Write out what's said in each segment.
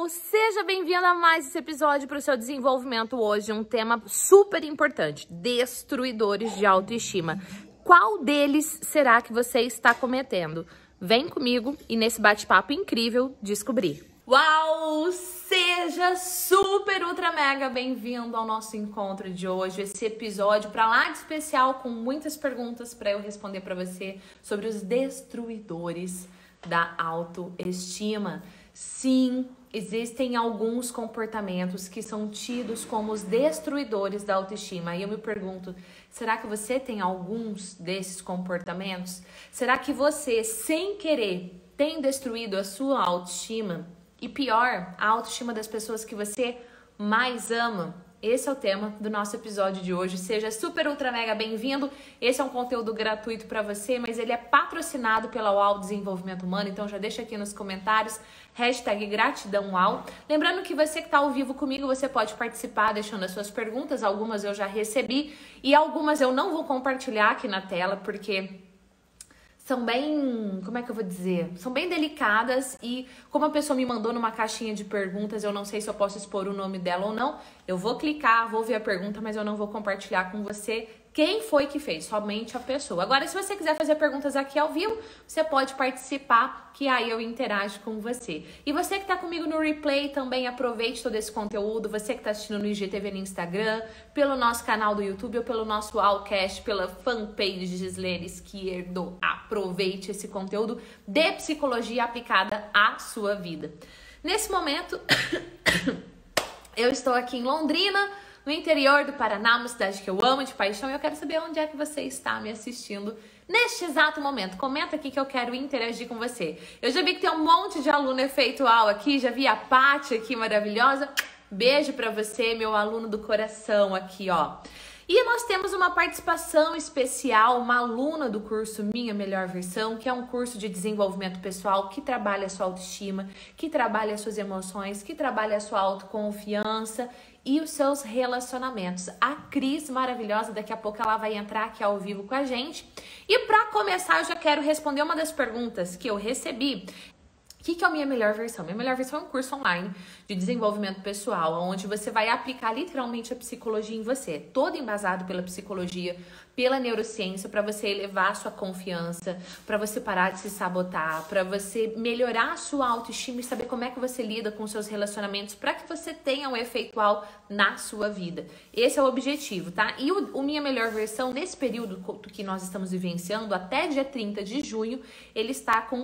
Seja bem-vindo a mais esse episódio para o seu desenvolvimento hoje. Um tema super importante, destruidores de autoestima. Qual deles será que você está cometendo? Vem comigo e nesse bate-papo incrível descobrir. Uau! Seja super, ultra, mega bem-vindo ao nosso encontro de hoje. Esse episódio para lá de especial com muitas perguntas para eu responder para você sobre os destruidores da autoestima. Sim, existem alguns comportamentos que são tidos como os destruidores da autoestima. E eu me pergunto, será que você tem alguns desses comportamentos? Será que você, sem querer, tem destruído a sua autoestima? E pior, a autoestima das pessoas que você mais ama? Esse é o tema do nosso episódio de hoje. Seja super, ultra, mega bem-vindo. Esse é um conteúdo gratuito para você, mas ele é patrocinado pela UAU Desenvolvimento Humano. Então já deixa aqui nos comentários, #gratidão UAU. Lembrando que você que está ao vivo comigo, você pode participar deixando as suas perguntas. Algumas eu já recebi e algumas eu não vou compartilhar aqui na tela, porque são bem, como é que eu vou dizer? São bem delicadas e como a pessoa me mandou numa caixinha de perguntas, eu não sei se eu posso expor o nome dela ou não. Eu vou clicar, vou ver a pergunta, mas eu não vou compartilhar com você quem foi que fez, somente a pessoa. Agora, se você quiser fazer perguntas aqui ao vivo, você pode participar, que aí eu interajo com você. E você que está comigo no replay, também aproveite todo esse conteúdo. Você que está assistindo no IGTV no Instagram, pelo nosso canal do YouTube ou pelo nosso Allcast, pela fanpage de Gislene Izquierdo. Aproveite esse conteúdo de psicologia aplicada à sua vida. Nesse momento, eu estou aqui em Londrina, no interior do Paraná, uma cidade que eu amo de paixão, e eu quero saber onde é que você está me assistindo neste exato momento. Comenta aqui que eu quero interagir com você. Eu já vi que tem um monte de aluno efeitual aqui, já vi a Paty aqui maravilhosa. Beijo pra você, meu aluno do coração aqui, ó. E nós temos uma participação especial, uma aluna do curso Minha Melhor Versão, que é um curso de desenvolvimento pessoal que trabalha a sua autoestima, que trabalha as suas emoções, que trabalha a sua autoconfiança e os seus relacionamentos. A Cris, maravilhosa, daqui a pouco ela vai entrar aqui ao vivo com a gente. E para começar, eu já quero responder uma das perguntas que eu recebi. O que é a Minha Melhor Versão? Minha Melhor Versão é um curso online de desenvolvimento pessoal, onde você vai aplicar literalmente a psicologia em você, todo embasado pela psicologia, pela neurociência, para você elevar a sua confiança, para você parar de se sabotar, para você melhorar a sua autoestima e saber como é que você lida com seus relacionamentos, para que você tenha um efeitual na sua vida. Esse é o objetivo, tá? E o Minha Melhor Versão, nesse período que nós estamos vivenciando, até dia 30 de junho, ele está com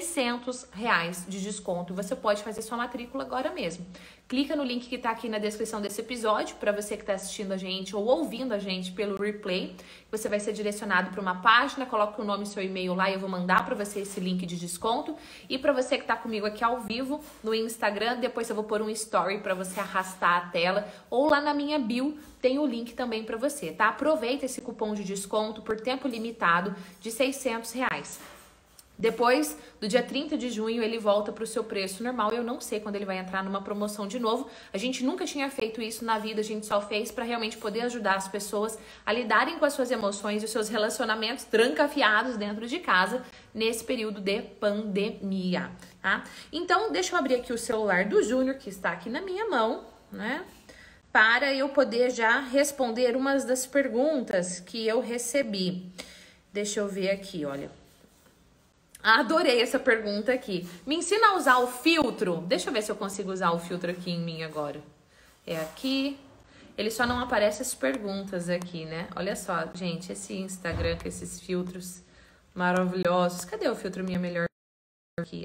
R$600 de desconto. Você pode fazer sua matrícula agora mesmo. Clica no link que está aqui na descrição desse episódio para você que está assistindo a gente ou ouvindo a gente pelo replay. Você vai ser direcionado para uma página, coloca o nome e seu e-mail lá e eu vou mandar para você esse link de desconto. E para você que está comigo aqui ao vivo no Instagram, depois eu vou pôr um story para você arrastar a tela ou lá na minha bio tem o link também para você, tá? Aproveita esse cupom de desconto por tempo limitado de R$600. Depois do dia 30 de junho, ele volta para o seu preço normal. Eu não sei quando ele vai entrar numa promoção de novo. A gente nunca tinha feito isso na vida, a gente só fez para realmente poder ajudar as pessoas a lidarem com as suas emoções e os seus relacionamentos trancafiados dentro de casa nesse período de pandemia, tá? Então, deixa eu abrir aqui o celular do Júnior, que está aqui na minha mão, né? Para eu poder já responder umas das perguntas que eu recebi. Deixa eu ver aqui, olha. Adorei essa pergunta aqui. Me ensina a usar o filtro. Deixa eu ver se eu consigo usar o filtro aqui em mim agora. É aqui. Ele só não aparece as perguntas aqui, né? Olha só, gente, esse Instagram com esses filtros maravilhosos. Cadê o filtro Minha Melhor aqui?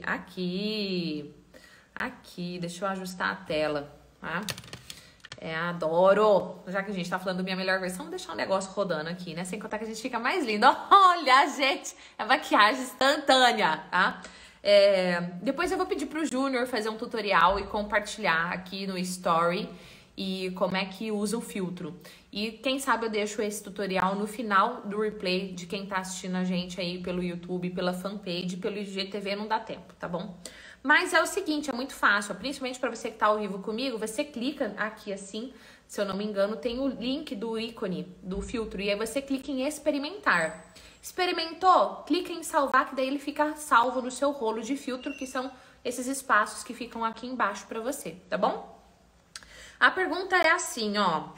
Aqui. Deixa eu ajustar a tela, tá? Adoro. Já que a gente tá falando da Minha Melhor Versão, vamos deixar o negócio rodando aqui, né? Sem contar que a gente fica mais lindo. Olha, gente, é maquiagem instantânea, tá? Depois eu vou pedir pro Júnior fazer um tutorial e compartilhar aqui no Story e como é que usa o filtro. E quem sabe eu deixo esse tutorial no final do replay de quem tá assistindo a gente aí pelo YouTube, pela fanpage, pelo IGTV, não dá tempo, tá bom? Mas é o seguinte, é muito fácil, principalmente para você que tá ao vivo comigo, você clica aqui assim, se eu não me engano, tem o link do ícone do filtro e aí você clica em experimentar. Experimentou? Clica em salvar, que daí ele fica salvo no seu rolo de filtro, que são esses espaços que ficam aqui embaixo para você, tá bom? A pergunta é assim, ó.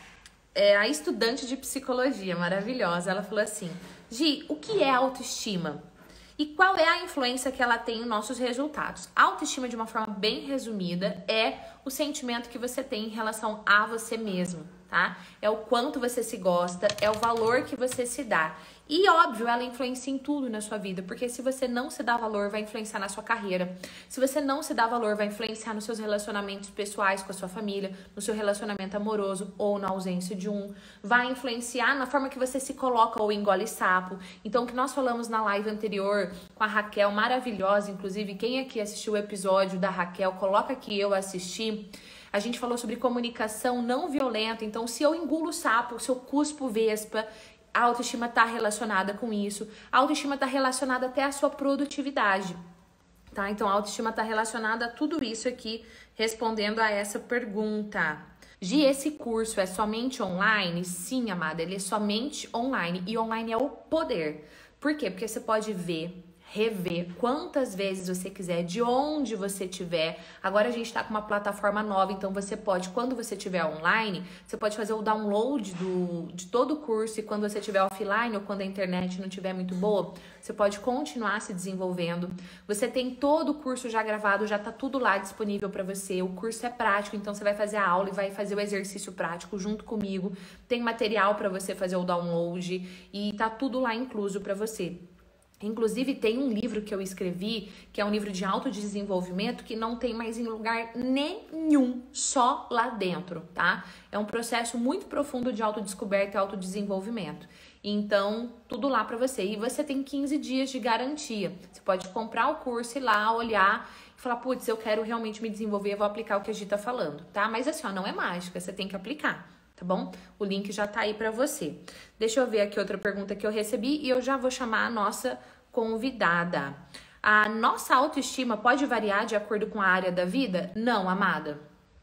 A estudante de psicologia maravilhosa, ela falou assim: Gi, o que é autoestima? E qual é a influência que ela tem nos nossos resultados? A autoestima, de uma forma bem resumida, é o sentimento que você tem em relação a você mesmo, tá? É o quanto você se gosta, é o valor que você se dá. E, óbvio, ela influencia em tudo na sua vida, porque se você não se dá valor, vai influenciar na sua carreira. Se você não se dá valor, vai influenciar nos seus relacionamentos pessoais com a sua família, no seu relacionamento amoroso ou na ausência de um. Vai influenciar na forma que você se coloca ou engole sapo. Então, o que nós falamos na live anterior com a Raquel, maravilhosa, inclusive, quem aqui assistiu o episódio da Raquel, coloca aqui, eu assisti. A gente falou sobre comunicação não violenta. Então, se eu engulo sapo, se eu cuspo vespa, a autoestima está relacionada com isso. A autoestima está relacionada até à sua produtividade, tá? Então, a autoestima está relacionada a tudo isso aqui, respondendo a essa pergunta. Gi, esse curso é somente online? Sim, amada, ele é somente online. E online é o poder. Por quê? Porque você pode ver, rever quantas vezes você quiser, de onde você estiver. Agora a gente está com uma plataforma nova, então você pode, quando você estiver online, você pode fazer o download de todo o curso, e quando você estiver offline ou quando a internet não estiver muito boa, você pode continuar se desenvolvendo. Você tem todo o curso já gravado, já tá tudo lá disponível para você. O curso é prático, então você vai fazer a aula e vai fazer o exercício prático junto comigo. Tem material para você fazer o download e tá tudo lá incluso para você. Inclusive, tem um livro que eu escrevi, que é um livro de autodesenvolvimento, que não tem mais em lugar nenhum, só lá dentro, tá? É um processo muito profundo de autodescoberta e autodesenvolvimento. Então, tudo lá pra você. E você tem 15 dias de garantia. Você pode comprar o curso e ir lá, olhar e falar, putz, eu quero realmente me desenvolver, eu vou aplicar o que a Gi tá falando, tá? Mas assim, ó, não é mágica, você tem que aplicar. Tá bom? O link já tá aí pra você. Deixa eu ver aqui outra pergunta que eu recebi e eu já vou chamar a nossa convidada. A nossa autoestima pode variar de acordo com a área da vida? Não, amada.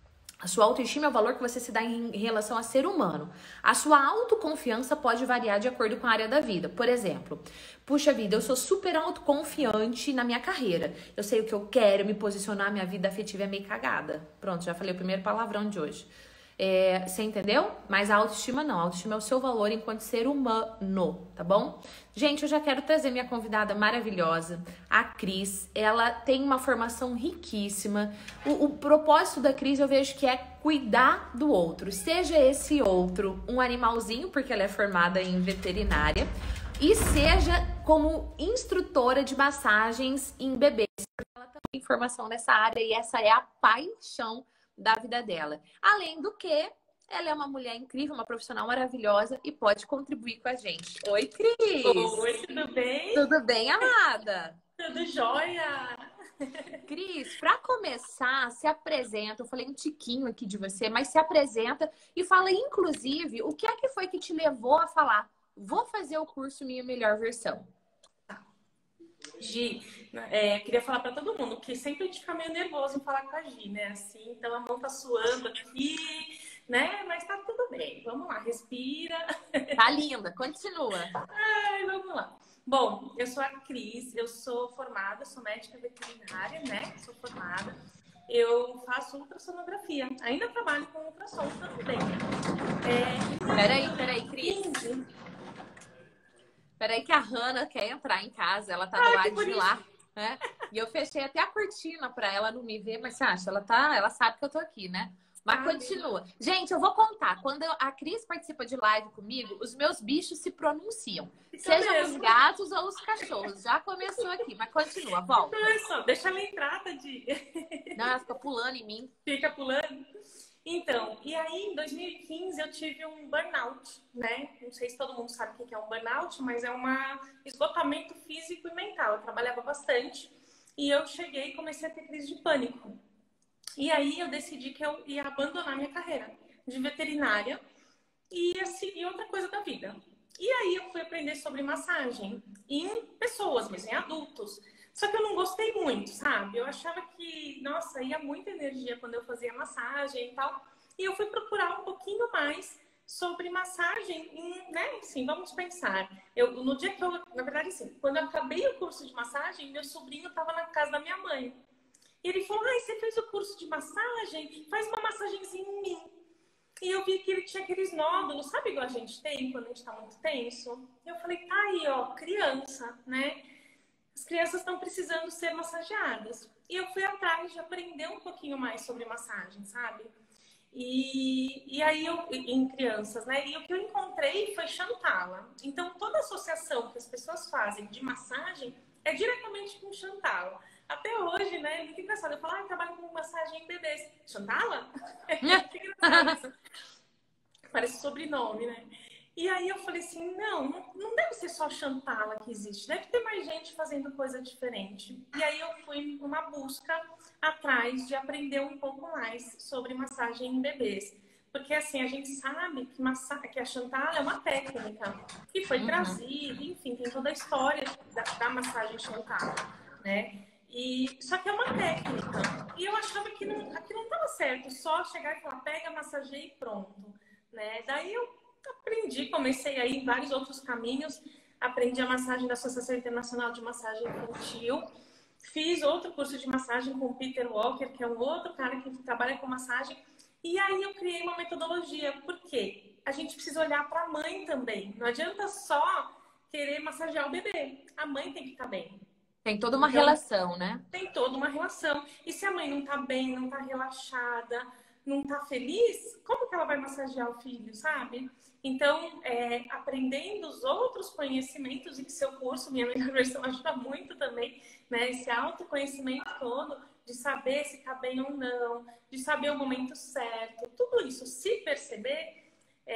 A sua autoestima é o valor que você se dá em relação a ser humano. A sua autoconfiança pode variar de acordo com a área da vida. Por exemplo, puxa vida, eu sou super autoconfiante na minha carreira. Eu sei o que eu quero, me posicionar, minha vida afetiva é meio cagada. Pronto, já falei o primeiro palavrão de hoje. Você entendeu? Mas a autoestima não. A autoestima é o seu valor enquanto ser humano, tá bom? Gente, eu já quero trazer minha convidada maravilhosa, a Cris. Ela tem uma formação riquíssima. O propósito da Cris eu vejo que é cuidar do outro. Seja esse outro um animalzinho, porque ela é formada em veterinária, e seja como instrutora de massagens em bebês, porque ela também tem formação nessa área e essa é a paixão da vida dela. Além do que, ela é uma mulher incrível, uma profissional maravilhosa e pode contribuir com a gente. Oi, Cris! Oi, tudo bem? Tudo bem, amada? Tudo jóia! Cris, para começar, se apresenta. Eu falei um tiquinho aqui de você, mas se apresenta e fala, inclusive, o que é que foi que te levou a falar, vou fazer o curso Minha Melhor Versão. Gi, queria falar para todo mundo que sempre a gente fica meio nervoso em falar com a Gi, né? Assim, então a mão tá suando aqui, né? Mas tá tudo bem. Vamos lá, respira. Tá linda, continua. Ai, vamos lá. Bom, eu sou a Cris, eu sou formada, sou médica veterinária, né? Sou formada. Eu faço ultrassonografia. Ainda trabalho com ultrassom também. Peraí, Cris. Peraí que a Hannah quer entrar em casa, ela tá do lado de lá, né? E eu fechei até a cortina pra ela não me ver, mas você acha? Ela sabe que eu tô aqui, né? Mas continua. Gente, eu vou contar. Quando a Cris participa de live comigo, os meus bichos se pronunciam. Sejam os gatos ou os cachorros. Já começou aqui, mas continua, volta. Deixa ela entrar, Tadinha. Não, ela fica pulando em mim. Fica pulando? Então, e aí em 2015 eu tive um burnout, né? Não sei se todo mundo sabe o que é um burnout, mas é um esgotamento físico e mental. Eu trabalhava bastante e eu cheguei e comecei a ter crise de pânico. E aí eu decidi que eu ia abandonar minha carreira de veterinária e ia seguir outra coisa da vida. E aí eu fui aprender sobre massagem em pessoas, mas em adultos. Só que eu não gostei muito, sabe? Eu achava que, nossa, ia muita energia quando eu fazia massagem e tal. E eu fui procurar um pouquinho mais sobre massagem, né? Assim, vamos pensar. No dia que na verdade, assim, quando eu acabei o curso de massagem, meu sobrinho estava na casa da minha mãe. E ele falou, ai, você fez o curso de massagem? Faz uma massagenzinha em mim. E eu vi que ele tinha aqueles nódulos, sabe igual a gente tem quando a gente tá muito tenso? E eu falei, tá aí, ó, criança, né? As crianças estão precisando ser massageadas. E eu fui atrás de aprender um pouquinho mais sobre massagem, sabe? E aí, em crianças, né? E o que eu encontrei foi Shantala. Então, toda associação que as pessoas fazem de massagem é diretamente com Shantala. Até hoje, né? É muito engraçado. Eu falo, eu trabalho com massagem em bebês. Shantala? É muito engraçado isso. Parece sobrenome, né? E aí eu falei assim, não deve ser só Shantala que existe, deve ter mais gente fazendo coisa diferente. E aí eu fui numa busca atrás de aprender um pouco mais sobre massagem em bebês. Porque assim, a gente sabe que a Shantala é uma técnica que foi trazida, enfim, tem toda a história da massagem Shantala, né? Só que é uma técnica. E eu achava que não estava certo, só chegar e falar, pega, massageia e pronto. Né? Daí eu aprendi, comecei aí em vários outros caminhos, aprendi a massagem da Associação Internacional de Massagem Infantil, fiz outro curso de massagem com o Peter Walker, que é um outro cara que trabalha com massagem, e aí eu criei uma metodologia, porque a gente precisa olhar para a mãe também, não adianta só querer massagear o bebê, a mãe tem que estar bem. Tem toda uma relação, né? Tem toda uma relação. E se a mãe não tá bem, não tá relaxada, não tá feliz, como que ela vai massagear o filho, sabe? Então, aprendendo os outros conhecimentos, e que seu curso, minha melhor versão, ajuda muito também, né? Esse autoconhecimento todo, de saber se tá bem ou não, de saber o momento certo, tudo isso, se perceber,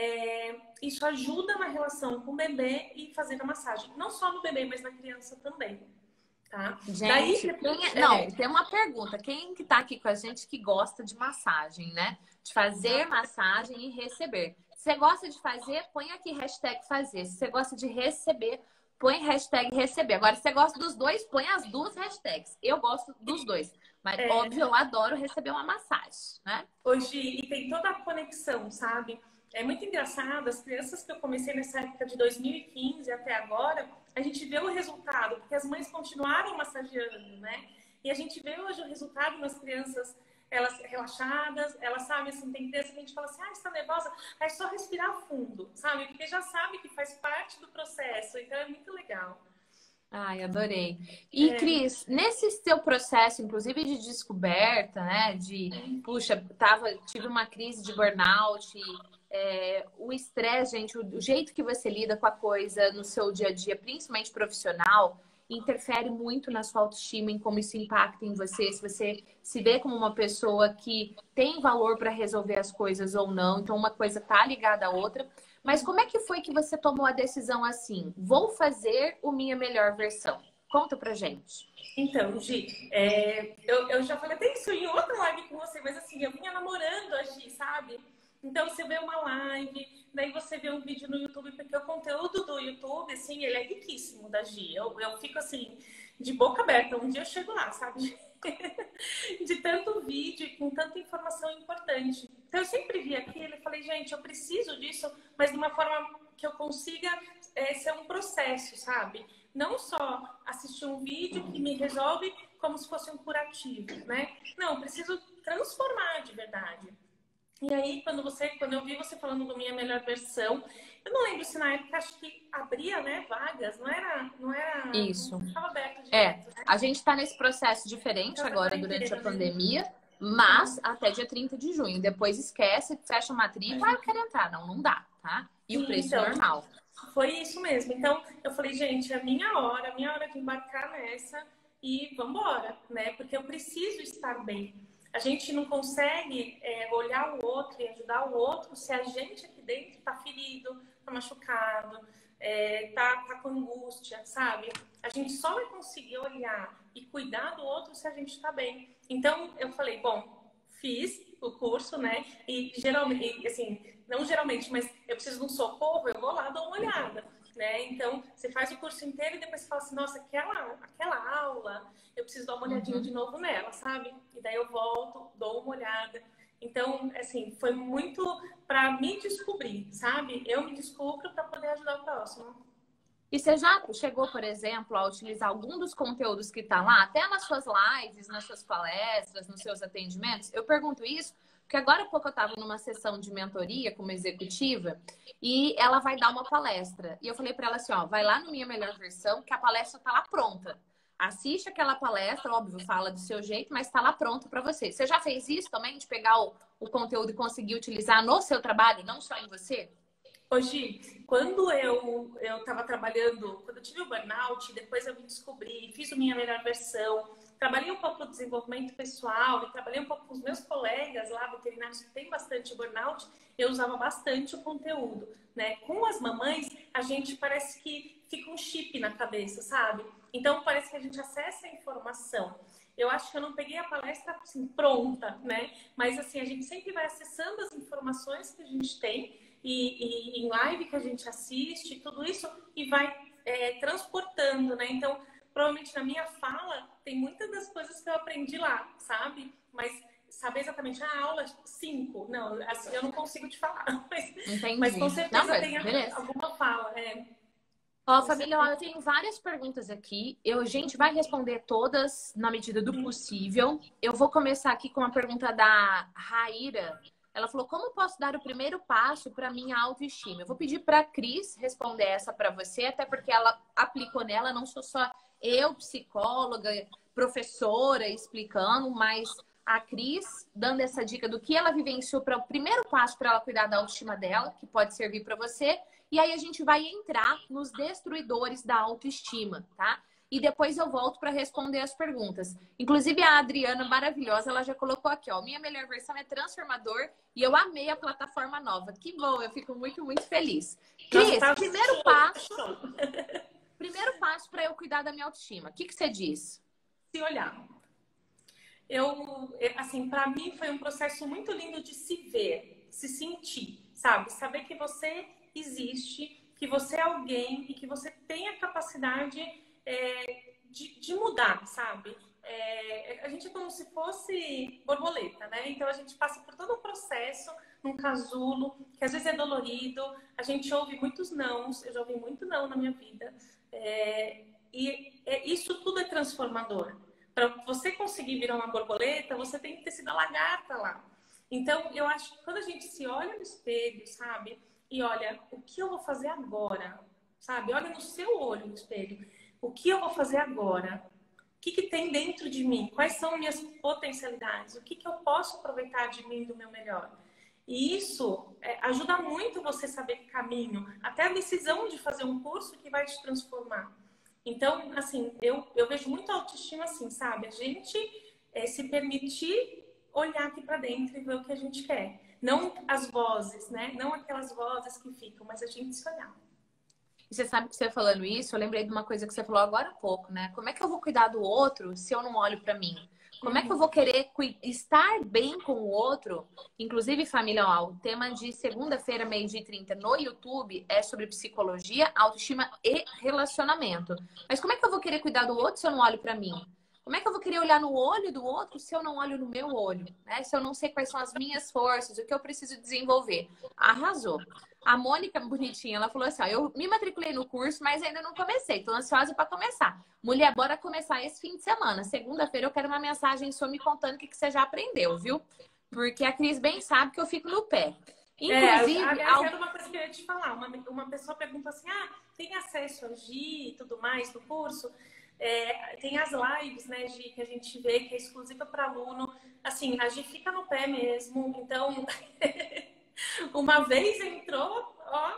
isso ajuda na relação com o bebê e fazer a massagem. Não só no bebê, mas na criança também. Tá? Gente, não, tem uma pergunta. Quem que tá aqui com a gente que gosta de massagem, né? De fazer massagem e receber. Se você gosta de fazer, põe aqui hashtag fazer. Se você gosta de receber, põe hashtag receber. Agora, se você gosta dos dois, põe as duas hashtags. Eu gosto dos dois. Mas, óbvio, eu adoro receber uma massagem, né? Hoje, e tem toda a conexão, sabe? É muito engraçado, as crianças que eu comecei nessa época de 2015 até agora, a gente vê o resultado, porque as mães continuaram massageando, né? E a gente vê hoje o resultado nas crianças, elas relaxadas, elas sabem, assim, tem criança que a gente fala assim, está nervosa, é só respirar fundo, sabe? Porque já sabe que faz parte do processo, então é muito legal. Ai, adorei. E, Cris, nesse seu processo, inclusive de descoberta, né? Puxa, tive uma crise de burnout, o estresse, gente, o jeito que você lida com a coisa no seu dia a dia, principalmente profissional, interfere muito na sua autoestima, em como isso impacta em você, se você se vê como uma pessoa que tem valor para resolver as coisas ou não. Então, uma coisa tá ligada à outra. Mas como é que foi que você tomou a decisão assim? Vou fazer o minha melhor versão. Conta pra gente. Então, Gi, eu já falei até isso em outra live com você, mas assim, eu vinha namorando a Gi, sabe? Então, você vê uma live, daí você vê um vídeo no YouTube, porque o conteúdo do YouTube, assim, ele é riquíssimo da Gi. Eu fico, assim, de boca aberta. Um dia eu chego lá, sabe? De tanto vídeo e com tanta informação importante. Então, eu sempre vi aquilo e falei, gente, eu preciso disso, mas de uma forma que eu consiga ser um processo, sabe? Não só assistir um vídeo que me resolve como se fosse um curativo, né? Não, eu preciso transformar de verdade. E aí, quando eu vi você falando do Minha Melhor Versão, eu não lembro se na época, acho que abria, né, vagas, não era Isso. Não estava aberto direto, né? A gente está nesse processo diferente agora durante a pandemia, mas até dia 30 de junho. Depois esquece, fecha a matrícula, eu quero entrar. Não dá, tá? E o preço normal. Foi isso mesmo. Então, eu falei, gente, é a minha hora de embarcar nessa e vambora, né? Porque eu preciso estar bem. A gente não consegue olhar o outro e ajudar o outro se a gente aqui dentro está ferido, está machucado, tá com angústia, sabe? A gente só vai conseguir olhar e cuidar do outro se a gente está bem. Então, eu falei, bom, fiz o curso, né? E geralmente, assim, não geralmente, mas eu preciso de um socorro, eu vou lá, dou uma olhada. Né? Então, você faz o curso inteiro e depois você fala assim, nossa, aquela aula, eu preciso dar uma olhadinha de novo nela, sabe? E daí eu volto, dou uma olhada. Então, assim, foi muito para me descobrir, sabe? Eu me descubro para poder ajudar o próximo. E você já chegou, por exemplo, a utilizar algum dos conteúdos que tá lá, até nas suas lives, nas suas palestras, nos seus atendimentos? Eu pergunto isso porque agora há pouco eu estava numa sessão de mentoria com uma executiva e ela vai dar uma palestra. E eu falei para ela assim, ó, vai lá no Minha Melhor Versão, que a palestra tá lá pronta. Assiste aquela palestra, óbvio, fala do seu jeito, mas tá lá pronto para você. Você já fez isso também, de pegar o conteúdo e conseguir utilizar no seu trabalho, não só em você? Hoje, quando eu estava trabalhando, quando eu tive o burnout, depois eu me descobri, fiz a minha melhor versão, trabalhei um pouco no desenvolvimento pessoal, e trabalhei um pouco com os meus colegas lá, veterinários que tem bastante burnout, eu usava bastante o conteúdo, né? Com as mamães, a gente parece que fica um chip na cabeça, sabe? Então, parece que a gente acessa a informação. Eu acho que eu não peguei a palestra assim, pronta, né? Mas assim, a gente sempre vai acessando as informações que a gente tem e em live que a gente assiste, tudo isso e vai transportando, né? Então, provavelmente na minha fala tem muitas das coisas que eu aprendi lá, sabe? Mas saber exatamente a aula 5, não, assim eu não consigo te falar. Mas com certeza não, tem alguma fala. Ó, família, ó, eu tenho várias perguntas aqui. A gente vai responder todas na medida do possível. Eu vou começar aqui com uma pergunta da Raíra. Ela falou, como posso dar o primeiro passo para minha autoestima? Eu vou pedir para a Cris responder essa para você, até porque ela aplicou nela, não sou só eu, psicóloga, professora, explicando, mas a Cris dando essa dica do que ela vivenciou para o primeiro passo para ela cuidar da autoestima dela, que pode servir para você. E aí a gente vai entrar nos destruidores da autoestima, tá? E depois eu volto para responder as perguntas. Inclusive, a Adriana, maravilhosa, ela já colocou aqui, ó. Minha melhor versão é transformador e eu amei a plataforma nova. Que bom, eu fico muito, muito feliz. Cris, primeiro passo para eu cuidar da minha autoestima. O que você diz? Se olhar. Assim, para mim foi um processo muito lindo de se ver, se sentir, sabe? Saber que você existe, que você é alguém e que você tem a capacidade de mudar, sabe? A gente é como se fosse borboleta, né? Então a gente passa por todo um processo num casulo, que às vezes é dolorido, a gente ouve muitos nãos, eu já ouvi muito não na minha vida, isso tudo é transformador. Para você conseguir virar uma borboleta, você tem que ter sido a lagarta lá. Então eu acho que quando a gente se olha no espelho, sabe? E olha, o que eu vou fazer agora? Sabe? Olha no seu olho no espelho. O que eu vou fazer agora? O que tem dentro de mim? Quais são minhas potencialidades? O que eu posso aproveitar de mim do meu melhor? E isso ajuda muito você saber que caminho, até a decisão de fazer um curso que vai te transformar. Então, assim, eu vejo muito a autoestima assim, sabe? A gente se permitir olhar aqui para dentro e ver o que a gente quer. Não as vozes, né? Não aquelas vozes que ficam, mas a gente se olhar. E você sabe que você falando isso, eu lembrei de uma coisa que você falou agora há pouco, né? Como é que eu vou cuidar do outro se eu não olho para mim? Como é que eu vou querer estar bem com o outro? Inclusive, família, ó, o tema de segunda-feira, 12h30, no YouTube é sobre psicologia, autoestima e relacionamento. Mas como é que eu vou querer cuidar do outro se eu não olho para mim? Como é que eu vou querer olhar no olho do outro se eu não olho no meu olho? Né? Se eu não sei quais são as minhas forças, o que eu preciso desenvolver? Arrasou. A Mônica, bonitinha, ela falou assim, ó, eu me matriculei no curso, mas ainda não comecei. Tô ansiosa para começar. Mulher, bora começar esse fim de semana. Segunda-feira eu quero uma mensagem sua me contando o que você já aprendeu, viu? Porque a Cris bem sabe que eu fico no pé. Inclusive... Era uma coisa que eu ia te falar. Uma pessoa pergunta assim, tem acesso a Gi e tudo mais no curso? Tem as lives, né, Gi, que a gente vê, que é exclusiva para aluno. Assim, a Gi fica no pé mesmo. Então... Uma vez entrou, ó.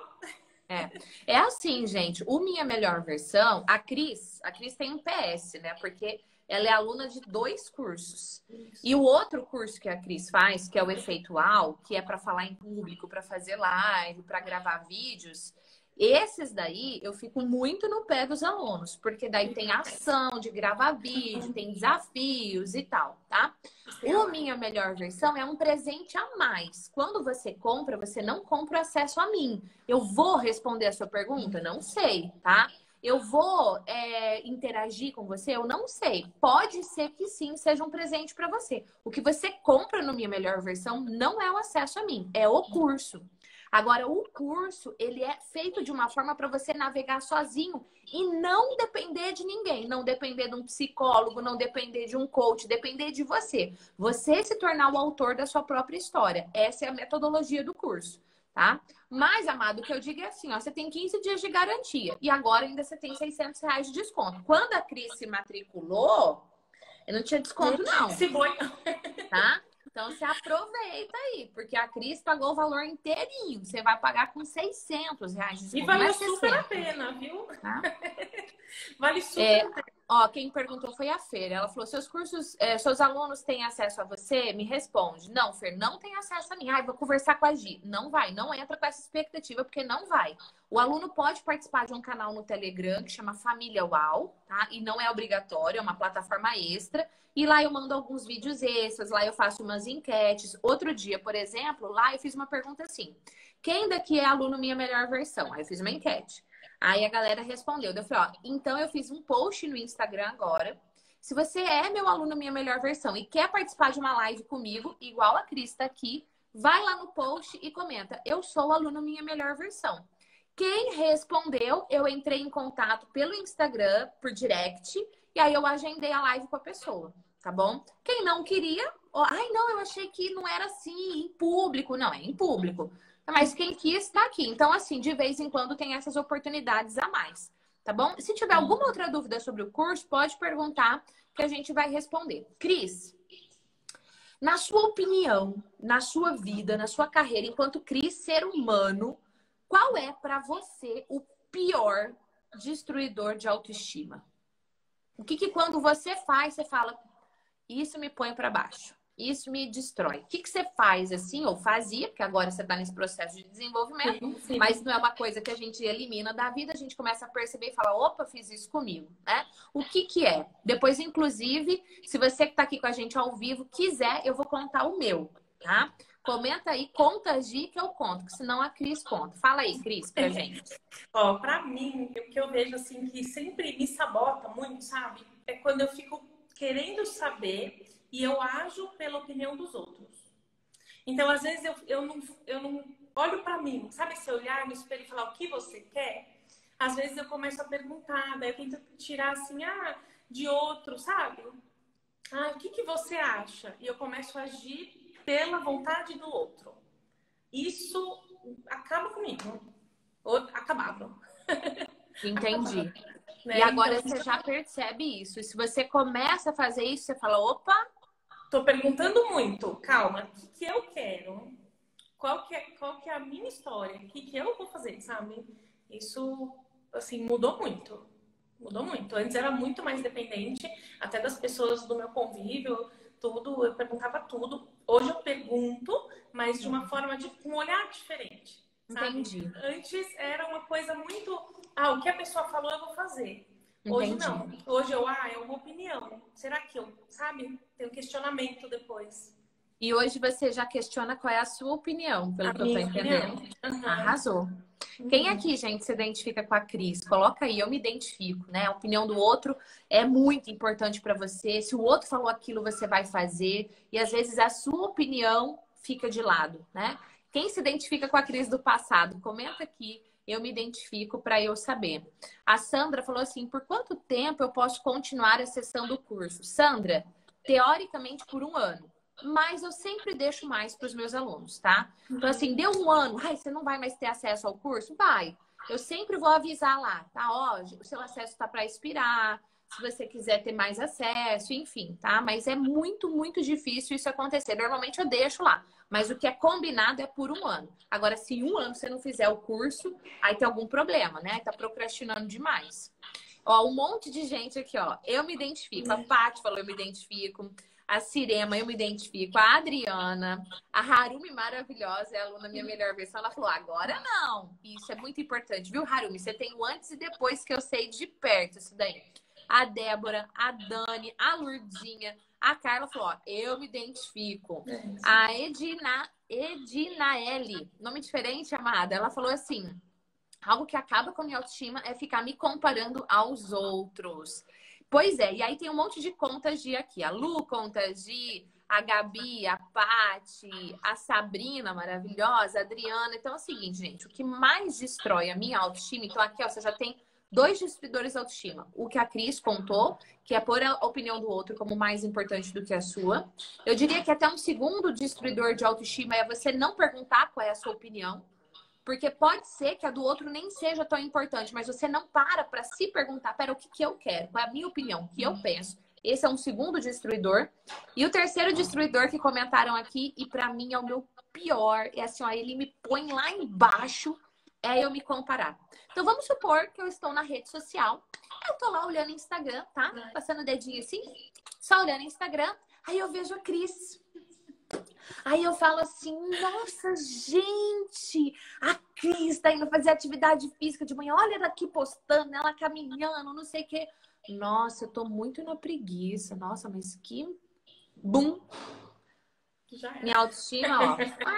É assim, gente. O Minha Melhor Versão, a Cris tem um PS, né? Porque ela é aluna de 2 cursos. Isso. E o outro curso que a Cris faz, que é o Efeitual, que é para falar em público, para fazer live, para gravar vídeos. Esses daí eu fico muito no pé dos alunos, porque daí tem ação de gravar vídeo, tem desafios e tal, tá? O Minha Melhor Versão é um presente a mais. Quando você compra, você não compra o acesso a mim. Eu vou responder a sua pergunta? Não sei, tá? eu vou interagir com você? Eu não sei. Pode ser que sim, seja um presente para você. O que você compra no Minha Melhor Versão não é o acesso a mim, é o curso. Agora, o curso, ele é feito de uma forma para você navegar sozinho e não depender de ninguém, não depender de um psicólogo, não depender de um coach, depender de você. Você se tornar o autor da sua própria história. Essa é a metodologia do curso, tá? Mas, amado, o que eu digo é assim, ó, você tem 15 dias de garantia e agora ainda você tem R$ 600 de desconto. Quando a Cris se matriculou, eu não tinha desconto não, Se boi. tá? Então, você aproveita aí, porque a Cris pagou o valor inteirinho. Você vai pagar com R$ 600 de desconto. E valeu super a pena, viu? Tá? Vale super a pena. Ó, quem perguntou foi a Fer. Ela falou, seus cursos, seus alunos têm acesso a você? Me responde. Não, Fer, não tem acesso a mim. Ai, vou conversar com a Gi. Não vai, não entra com essa expectativa, porque não vai. O aluno pode participar de um canal no Telegram que chama Família UAU, tá? E não é obrigatório, é uma plataforma extra. E lá eu mando alguns vídeos extras, lá eu faço umas enquetes. Outro dia, por exemplo, lá eu fiz uma pergunta assim. Quem daqui é aluno Minha Melhor Versão? Aí eu fiz uma enquete. Aí a galera respondeu. Eu falei, ó, então eu fiz um post no Instagram agora. Se você é meu aluno Minha Melhor Versão e quer participar de uma live comigo, igual a Cris tá aqui, vai lá no post e comenta. Eu sou aluno Minha Melhor Versão. Quem respondeu, eu entrei em contato pelo Instagram, por direct, e aí eu agendei a live com a pessoa, tá bom? Quem não queria, ó, ai não, eu achei que não era assim, em público. Não, é em público. Mas quem quis está aqui. Então, assim, de vez em quando tem essas oportunidades a mais, tá bom? Se tiver alguma outra dúvida sobre o curso, pode perguntar que a gente vai responder. Cris, na sua opinião, na sua vida, na sua carreira, enquanto Cris, ser humano, qual é para você o pior destruidor de autoestima? O que quando você faz, você fala, isso me põe para baixo, isso me destrói. O que você faz assim, ou fazia, porque agora você está nesse processo de desenvolvimento, Sim. mas não é uma coisa que a gente elimina da vida, a gente começa a perceber e fala, opa, fiz isso comigo, né? O que é? Depois, inclusive, se você que está aqui com a gente ao vivo quiser, eu vou contar o meu, tá? Comenta aí, conta a Gi que eu conto, que senão a Cris conta. Fala aí, Cris, pra gente. Ó, pra mim, o que eu vejo assim que sempre me sabota muito, sabe? É quando eu fico querendo saber e eu ajo pela opinião dos outros. Então, às vezes, eu não olho pra mim. Sabe esse olhar no espelho e falar o que você quer? Às vezes eu começo a perguntar, daí eu tento tirar assim, de outro, sabe? O que você acha? E eu começo a agir pela vontade do outro. Isso acaba comigo. Ou acabava. Entendi. Acabava, né? E agora Então, você já percebe isso. E se você começa a fazer isso, você fala, opa, tô perguntando muito. Calma, o que eu quero? Qual que é a minha história? O que eu vou fazer, sabe? Isso, assim, mudou muito. Mudou muito. Antes era muito mais dependente, até das pessoas do meu convívio, tudo, eu perguntava tudo. Hoje eu pergunto, mas de uma forma, com um olhar diferente, sabe? Entendi. Antes era uma coisa muito, o que a pessoa falou eu vou fazer. Hoje Entendi. não. Hoje é uma opinião. Será que eu, sabe? Tem um questionamento depois. E hoje você já questiona qual é a sua opinião, pelo A que eu tô minha entendendo. opinião. Uhum. Arrasou. Quem aqui, gente, se identifica com a Cris? Coloca aí, eu me identifico, né? A opinião do outro é muito importante para você. Se o outro falou aquilo, você vai fazer. E às vezes a sua opinião fica de lado, né? Quem se identifica com a Cris do passado? Comenta aqui, eu me identifico para eu saber. A Sandra falou assim: por quanto tempo eu posso continuar acessando o curso? Sandra, teoricamente por 1 ano. Mas eu sempre deixo mais para os meus alunos, tá? Então, assim, deu 1 ano, você não vai mais ter acesso ao curso? Vai. Eu sempre vou avisar lá, tá? Ó, o seu acesso está para expirar, se você quiser ter mais acesso, enfim, tá? Mas é muito, muito difícil isso acontecer. Normalmente eu deixo lá, mas o que é combinado é por 1 ano. Agora, se em 1 ano você não fizer o curso, aí tem algum problema, né? Tá procrastinando demais. Ó, um monte de gente aqui, ó. Eu me identifico. A Paty falou, eu me identifico. A Cirema, eu me identifico. A Adriana, a Harumi maravilhosa, é a aluna Minha Melhor Versão. Ela falou, agora não. Isso é muito importante, viu, Harumi? Você tem o antes e depois que eu sei de perto isso daí. A Débora, a Dani, a Lurdinha, a Carla falou, ó, eu me identifico. A Edinaele, nome diferente, amada, ela falou assim, Algo que acaba com a minha autoestima é ficar me comparando aos outros. Pois é, e aí tem um monte de contagia aqui. A Lu contagia, a Gabi, a Paty, a Sabrina, maravilhosa, a Adriana. Então é o seguinte, gente, o que mais destrói a minha autoestima, então aqui, ó, você já tem dois destruidores de autoestima. O que a Cris contou, que é pôr a opinião do outro como mais importante do que a sua. Eu diria que até um segundo destruidor de autoestima é você não perguntar qual é a sua opinião. Porque pode ser que a do outro nem seja tão importante, mas você não para se perguntar, pera, o que que eu quero? Qual é a minha opinião? O que eu penso? Esse é um segundo destruidor. E o terceiro destruidor que comentaram aqui, e pra mim é o meu pior, é assim, ó, ele me põe lá embaixo, é eu me comparar. Então vamos supor que eu estou na rede social, eu tô lá olhando Instagram, tá? Passando o dedinho assim, só olhando Instagram, aí eu vejo a Cris. Aí eu falo assim, nossa, gente, a Cris tá indo fazer atividade física de manhã, olha ela aqui postando, ela caminhando, não sei o quê. Nossa, eu tô muito na preguiça. Nossa, mas que... Bum! Minha autoestima, ó,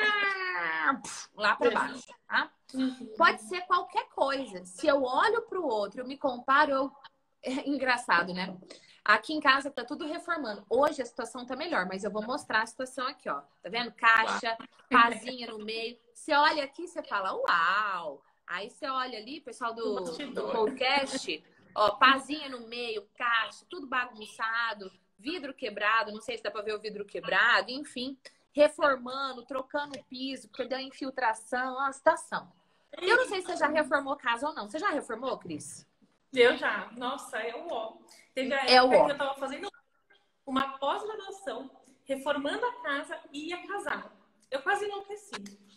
lá pra baixo, tá? Pode ser qualquer coisa. Se eu olho pro outro, eu me comparo, é engraçado, né? Aqui em casa tá tudo reformando. Hoje a situação tá melhor, mas eu vou mostrar a situação aqui, ó. Tá vendo? Caixa, pazinha no meio. Você olha aqui, você fala, uau! Aí você olha ali, pessoal do podcast, ó, pazinha no meio, caixa, tudo bagunçado, vidro quebrado, não sei se dá pra ver o vidro quebrado, enfim, reformando, trocando o piso, porque deu infiltração, uma situação. Eu não sei se você já reformou casa ou não. Você já reformou, Cris? Eu já. Nossa, é o ó. Teve a É o época ó. que eu tava fazendo uma pós-graduação, reformando a casa e ia casar. Eu quase enlouqueci.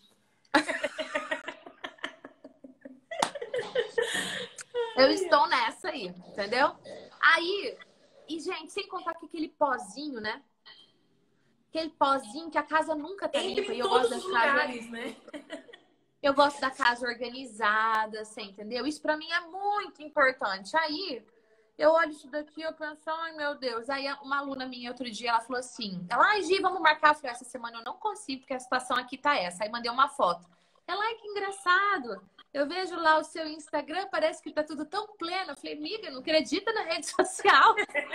Eu estou nessa aí, entendeu? Aí, e gente, sem contar que aquele pozinho, né? Aquele pozinho que a casa nunca tá limpa. Entre E eu todos gosto os das casas, lugares, né? eu gosto da casa organizada, você entendeu? Isso pra mim é muito importante. Aí, eu olho isso daqui, eu penso, ai meu Deus. Aí uma aluna minha outro dia, ela falou assim, ai Gi, vamos marcar. Eu falei, essa semana eu não consigo, porque a situação aqui tá essa. Aí mandei uma foto. Ela, ai que engraçado. Eu vejo lá o seu Instagram, parece que tá tudo tão pleno. Eu falei, amiga, não acredita na rede social.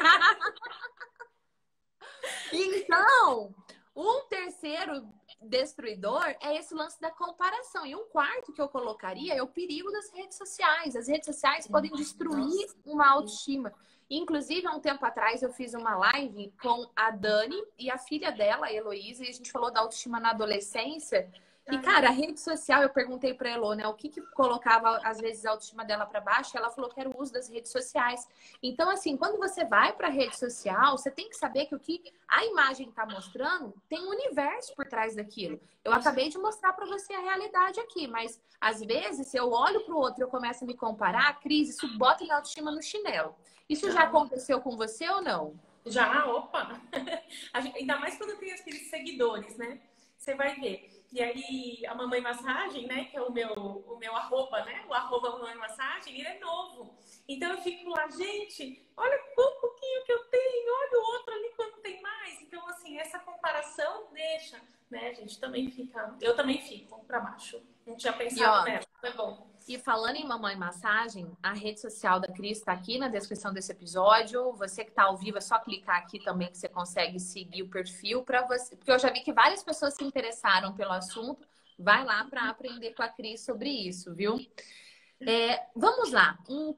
Então, um terceiro destruidor é esse lance da comparação. E um quarto que eu colocaria é o perigo das redes sociais. As redes sociais podem destruir uma autoestima. Inclusive, há um tempo atrás, eu fiz uma live com a Dani e a filha dela, a Heloísa, e a gente falou da autoestima na adolescência. E, cara, a rede social, eu perguntei pra Elo, né, o que colocava, às vezes, a autoestima dela pra baixo, ela falou que era o uso das redes sociais. Então, assim, quando você vai pra rede social, você tem que saber que o que a imagem tá mostrando tem um universo por trás daquilo. Eu acabei de mostrar pra você a realidade aqui, mas, às vezes, se eu olho pro outro e eu começo a me comparar, Cris, isso bota minha autoestima no chinelo. Isso já aconteceu com você ou não? Já, opa! Ainda mais quando tem aqueles seguidores, né? Você vai ver. E aí, a Mamãe Massagem, né? Que é o meu arroba, né? O arroba Mamãe Massagem, ele é novo. Então, eu fico lá, gente, olha o pouquinho que eu tenho, olha o outro ali quando tem mais. Então, assim, essa comparação deixa, né? A gente também fica... Eu também fico pra baixo. Não tinha pensado nela, foi bom. E falando em Mamãe Massagem, a rede social da Cris está aqui na descrição desse episódio. Você que está ao vivo, é só clicar aqui também que você consegue seguir o perfil para você. Porque eu já vi que várias pessoas se interessaram pelo assunto. Vai lá para aprender com a Cris sobre isso, viu? Vamos lá. Um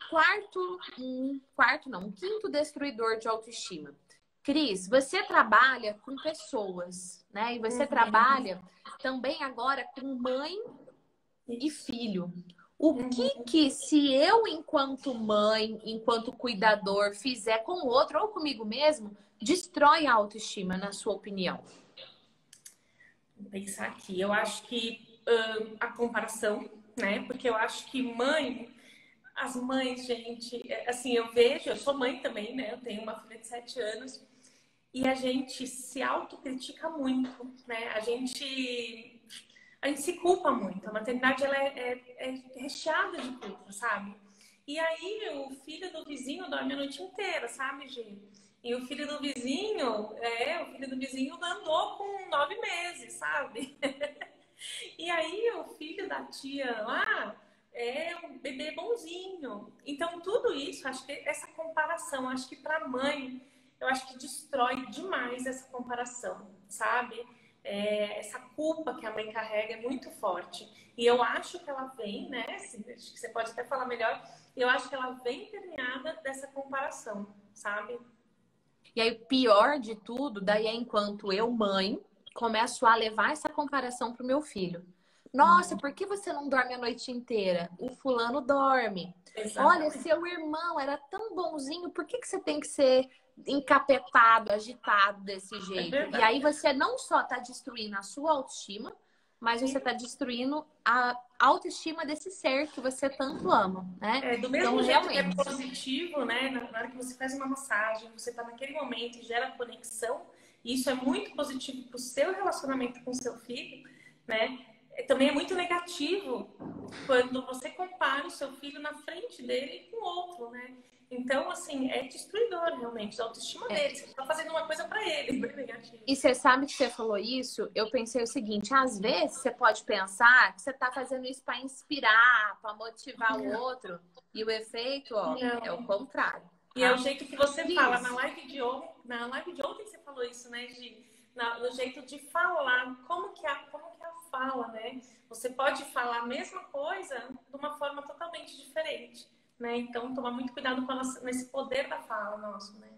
quinto destruidor de autoestima. Cris, você trabalha com pessoas, né? E você trabalha também agora com mãe e filho. O que se eu, enquanto mãe, enquanto cuidador, fizer com o outro ou comigo mesmo, destrói a autoestima, na sua opinião? Vou pensar aqui. Eu acho que a comparação, né? Porque eu acho que as mães, gente, assim, eu vejo, eu sou mãe também, né? Eu tenho uma filha de 7 anos e a gente se autocritica muito, né? A gente se culpa muito. A maternidade, ela é recheada de culpa, sabe? E aí, o filho do vizinho dorme a noite inteira, sabe, Gi? E o filho do vizinho andou com 9 meses, sabe? E aí, o filho da tia lá é um bebê bonzinho. Então, tudo isso, acho que essa comparação, acho que para a mãe, eu acho que destrói demais essa comparação, sabe? Essa culpa que a mãe carrega é muito forte. E eu acho que ela vem, né? Assim, acho que você pode até falar melhor. Eu acho que ela vem permeada dessa comparação, sabe? E aí, o pior de tudo, daí é enquanto eu, mãe, começo a levar essa comparação pro meu filho. Nossa, por que você não dorme a noite inteira? O fulano dorme. Olha, Exatamente. seu irmão era tão bonzinho, por que você tem que ser encapetado, agitado desse É jeito? E aí verdade. você não só está destruindo a sua autoestima, mas você Sim. está destruindo a autoestima desse ser que você tanto ama, né? Do Então, mesmo jeito que é realmente. positivo, né? Na hora que você faz uma massagem, você está naquele momento e gera conexão, e isso é muito positivo para o seu relacionamento com o seu filho, né? Também é muito negativo quando você compara o seu filho na frente dele com outro, né? Então, assim, é destruidor realmente da autoestima É. dele. Você está fazendo uma coisa para ele, não é negativo. E você sabe que você falou isso? Eu pensei o seguinte: às vezes você pode pensar que você está fazendo isso para inspirar, para motivar o outro, e o efeito, ó, é o Não. contrário, E é o tá? jeito que você fala. Cris, Na live de ontem você falou isso, né, Gi? No jeito de falar. Como que é a fala, né? Você pode falar a mesma coisa de uma forma totalmente diferente, né? Então, tomar muito cuidado nesse poder da fala nosso, né?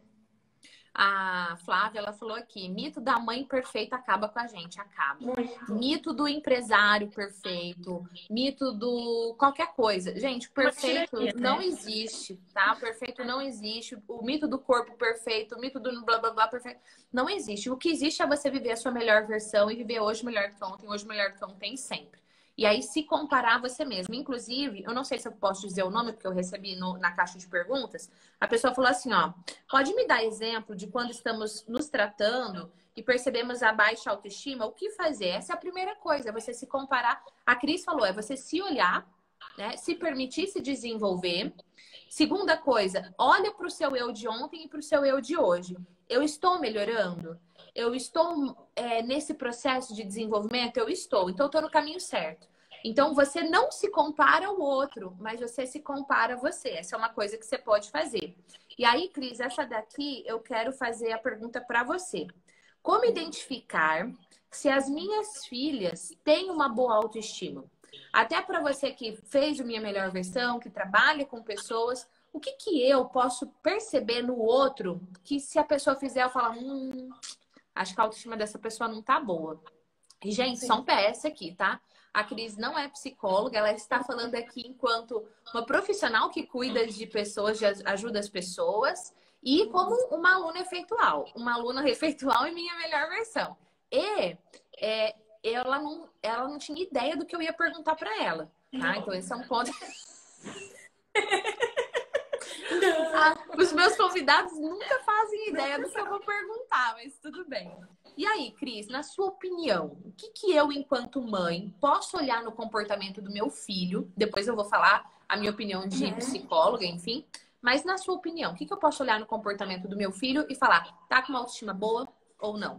a Flávia, ela falou aqui: mito da mãe perfeita acaba com a gente, acaba. Muito. Mito do empresário perfeito, mito do qualquer coisa. Gente, Uma perfeito tirania, não né? existe, tá? Perfeito não existe. O mito do corpo perfeito, o mito do blá blá blá perfeito, não existe. O que existe é você viver a sua melhor versão e viver hoje melhor do que ontem, hoje melhor do que ontem sempre. E aí se comparar você mesmo. Inclusive, eu não sei se eu posso dizer o nome, porque eu recebi na caixa de perguntas. A pessoa falou assim, ó: pode me dar exemplo de quando estamos nos tratando e percebemos a baixa autoestima? O que fazer? Essa é a primeira coisa, você se comparar. A Cris falou, é você se olhar, né? Se permitir se desenvolver. Segunda coisa, olha para o seu eu de ontem e para o seu eu de hoje. Eu estou melhorando? Eu estou nesse processo de desenvolvimento? Eu estou. Então, eu estou no caminho certo. Então, você não se compara ao outro, mas você se compara a você. Essa é uma coisa que você pode fazer. E aí, Cris, essa daqui eu quero fazer a pergunta para você. Como identificar se as minhas filhas têm uma boa autoestima? Até para você que fez o Minha Melhor Versão, que trabalha com pessoas, o que que eu posso perceber no outro que se a pessoa fizer, eu falar, acho que a autoestima dessa pessoa não tá boa. E, gente, só Sim. um PS aqui, tá? A Cris não é psicóloga, ela está falando aqui enquanto uma profissional que cuida de pessoas, ajuda as pessoas, e como uma aluna efeitual. Uma aluna efeitual é minha melhor versão. E ela não tinha ideia do que eu ia perguntar para ela, tá? Então, Não. esse é um ponto. Não. Ah, os meus convidados nunca fazem ideia do que eu vou perguntar, mas tudo bem. E aí, Cris, na sua opinião, o que que eu, enquanto mãe, posso olhar no comportamento do meu filho? Depois eu vou falar a minha opinião de Uhum. psicóloga, enfim. Mas na sua opinião, o que que eu posso olhar no comportamento do meu filho e falar, tá com uma autoestima boa ou não?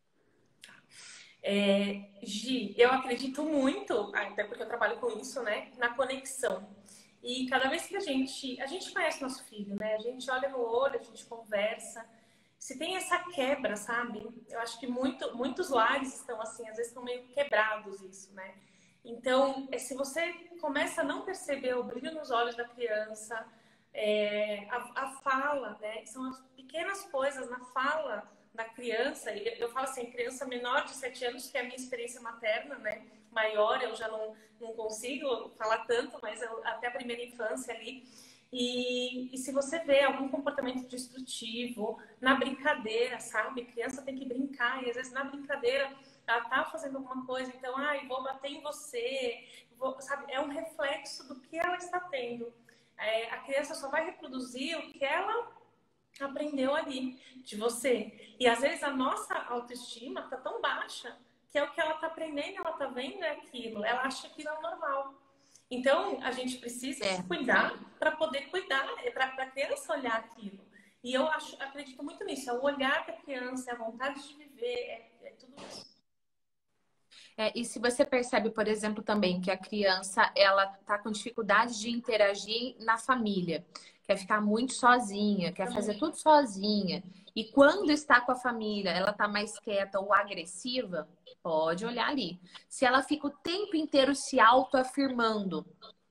Gi, eu acredito muito, até porque eu trabalho com isso, né? Na conexão. E cada vez que a gente conhece nosso filho, né? A gente olha no olho, a gente conversa. Se tem essa quebra, sabe? Eu acho que muitos lares estão assim, às vezes estão meio quebrados isso, né? Então, se você começa a não perceber o brilho nos olhos da criança, a fala, né? São as pequenas coisas na fala da criança. E eu falo assim, criança menor de 7 anos, que é a minha experiência materna, né? Maior, eu já não consigo falar tanto, mas até a primeira infância ali. E se você vê algum comportamento destrutivo na brincadeira, sabe? Criança tem que brincar e às vezes na brincadeira ela tá fazendo alguma coisa, então, vou bater em você, sabe? É um reflexo do que ela está tendo. A criança só vai reproduzir o que ela aprendeu ali de você. E às vezes a nossa autoestima tá tão baixa que é o que ela tá aprendendo, ela tá vendo aquilo, ela acha que não é normal. Então, a gente precisa se É. cuidar para poder cuidar, para a criança olhar aquilo. E eu acredito muito nisso, é o olhar da criança, é a vontade de viver, é tudo isso. E se você percebe, por exemplo, também que a criança ela tá com dificuldade de interagir na família, quer ficar muito sozinha, quer fazer tudo sozinha, e quando está com a família, ela tá mais quieta ou agressiva, pode olhar ali. Se ela fica o tempo inteiro se autoafirmando,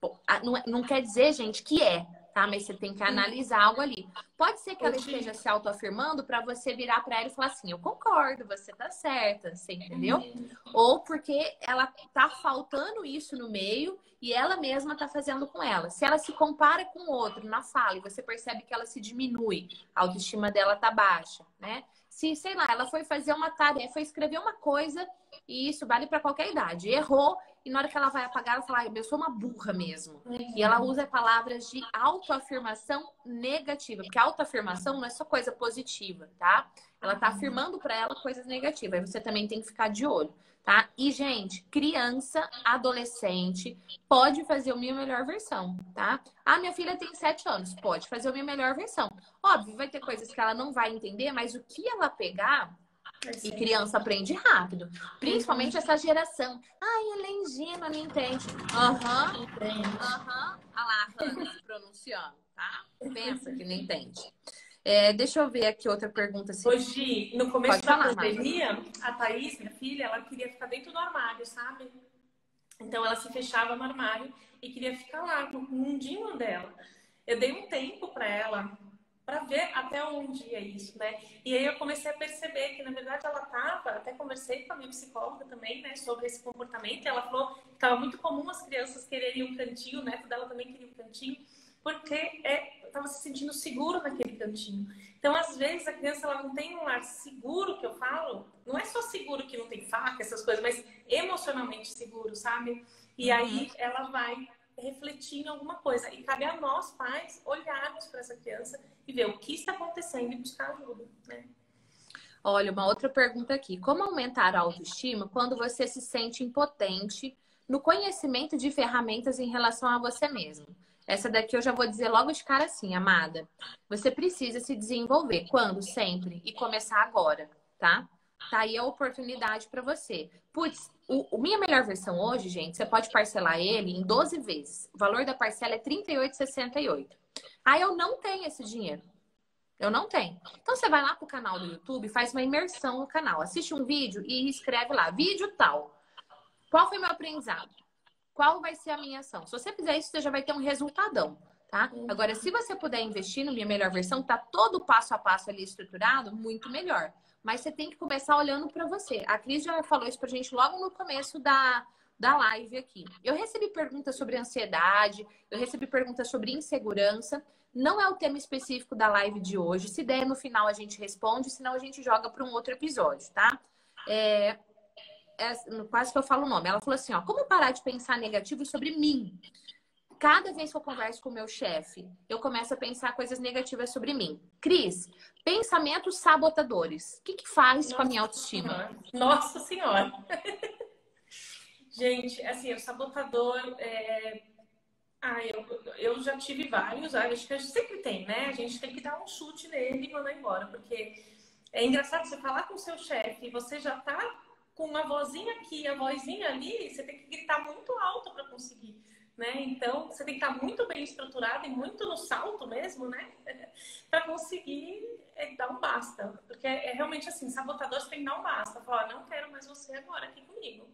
não quer dizer, gente, que tá? Mas você tem que analisar algo ali. Pode ser que ela esteja se autoafirmando para você virar para ela e falar assim: eu concordo, você tá certa, você entendeu? Ou porque ela tá faltando isso no meio e ela mesma tá fazendo com ela. Se ela se compara com o outro na fala e você percebe que ela se diminui, a autoestima dela tá baixa, né? Se, sei lá, ela foi fazer uma tarefa, foi escrever uma coisa, e isso vale para qualquer idade. Errou, e na hora que ela vai apagar, ela fala: eu sou uma burra mesmo. E ela usa palavras de autoafirmação negativa, porque a autoafirmação não é só coisa positiva, tá? Ela tá afirmando para ela coisas negativas. Aí você também tem que ficar de olho, tá? E, gente, criança, adolescente, pode fazer o minha melhor versão, tá? Ah, minha filha tem 7 anos, pode fazer o minha melhor versão. Óbvio, vai ter coisas que ela não vai entender, mas o que ela pegar, e criança aprende rápido. Principalmente essa geração. Ai, ela é ingênua, não entende. Aham. Olha lá a Hannah se pronunciando, tá? Pensa que não entende. Deixa eu ver aqui outra pergunta. Hoje, no começo da pandemia, Marcos. a Thaís, minha filha, ela queria ficar dentro do armário, sabe? Então ela se fechava no armário e queria ficar lá no mundinho dela. Eu dei um tempo para ela para ver até onde ia isso, né? E aí eu comecei a perceber que na verdade ela tava, até conversei com a minha psicóloga também, né, sobre esse comportamento. E ela falou que estava muito comum as crianças quererem um cantinho, o neto dela também queria um cantinho, porque estava se sentindo seguro naquele cantinho. Então, às vezes, a criança ela não tem um lar seguro, que eu falo, não é só seguro que não tem faca, essas coisas, mas emocionalmente seguro, sabe? E aí ela vai refletir em alguma coisa. E cabe a nós, pais, olharmos para essa criança e ver o que está acontecendo e buscar ajuda, né? Olha, uma outra pergunta aqui. Como aumentar a autoestima quando você se sente impotente no conhecimento de ferramentas em relação a você mesmo? Essa daqui eu já vou dizer logo de cara assim, amada. Você precisa se desenvolver. Quando? Sempre. E começar agora, tá? Tá aí a oportunidade para você. Putz, o Minha Melhor Versão hoje, gente, você pode parcelar ele em 12 vezes. O valor da parcela é R$ 38,68. Ah, eu não tenho esse dinheiro. Eu não tenho. Então você vai lá pro canal do YouTube, faz uma imersão no canal, assiste um vídeo e escreve lá, vídeo tal. Qual foi meu aprendizado? Qual vai ser a minha ação? Se você fizer isso, você já vai ter um resultadão, tá? Agora, se você puder investir no Minha Melhor Versão, tá todo o passo a passo ali estruturado, muito melhor. Mas você tem que começar olhando para você. A Cris já falou isso pra gente logo no começo da live aqui. Eu recebi perguntas sobre ansiedade, eu recebi perguntas sobre insegurança. Não é o tema específico da live de hoje. Se der no final, a gente responde, senão a gente joga para um outro episódio, tá? Quase que eu falo o nome. Ela falou assim, ó, como parar de pensar negativo sobre mim? Cada vez que eu converso com o meu chefe, eu começo a pensar coisas negativas sobre mim. Cris, pensamentos sabotadores. O que faz com a minha autoestima? Nossa Senhora! Gente, assim, o sabotador eu já tive vários, acho que a gente sempre tem, né? A gente tem que dar um chute nele e mandar embora, porque é engraçado você falar com o seu chefe e você já tá com uma vozinha aqui, a vozinha ali, você tem que gritar muito alto para conseguir, né? Então, você tem que estar muito bem estruturado e muito no salto mesmo, né? para conseguir dar um basta. Porque realmente assim, sabotador você tem que dar um basta. Falar, não quero mais você agora aqui comigo.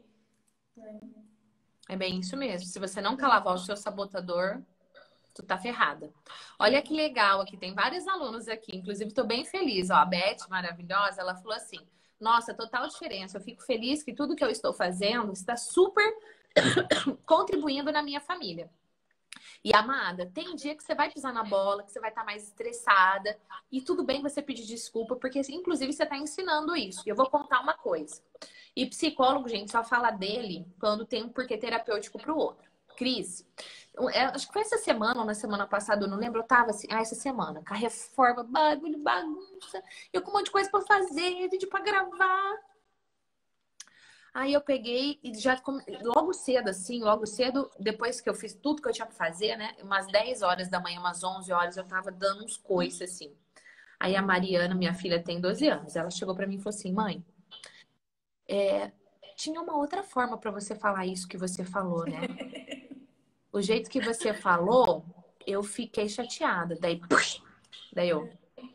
É bem isso mesmo. Se você não lavar o seu sabotador, tu tá ferrada. Olha que legal aqui, tem vários alunos aqui. Inclusive, tô bem feliz. Ó, a Beth, maravilhosa, ela falou assim, nossa, total diferença. Eu fico feliz que tudo que eu estou fazendo está super contribuindo na minha família. E, amada, tem dia que você vai pisar na bola, que você vai estar mais estressada. E tudo bem você pedir desculpa, porque, inclusive, você está ensinando isso. E eu vou contar uma coisa. E psicólogo, gente, só fala dele quando tem um porquê terapêutico pro outro. Cris, acho que foi essa semana ou na semana passada, eu não lembro, eu tava assim, essa semana, com a reforma, bagulho, bagunça, eu com um monte de coisa pra fazer, vídeo pra gravar. Aí eu peguei e já, logo cedo, assim, logo cedo, depois que eu fiz tudo que eu tinha pra fazer, né, umas 10 horas da manhã, umas 11 horas, eu tava dando uns coices, assim. Aí a Mariana, minha filha, tem 12 anos, ela chegou pra mim e falou assim, mãe, tinha uma outra forma pra você falar isso que você falou, né? O jeito que você falou, eu fiquei chateada. Daí eu...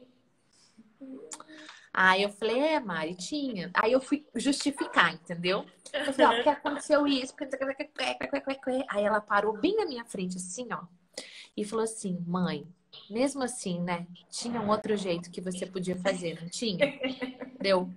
Aí eu falei, Mari, tinha. Aí eu fui justificar, entendeu? Eu falei, ó, porque aconteceu isso, porque... Aí ela parou bem na minha frente, assim, ó. E falou assim, mãe, mesmo assim, né? Tinha um outro jeito que você podia fazer, não tinha? Deu.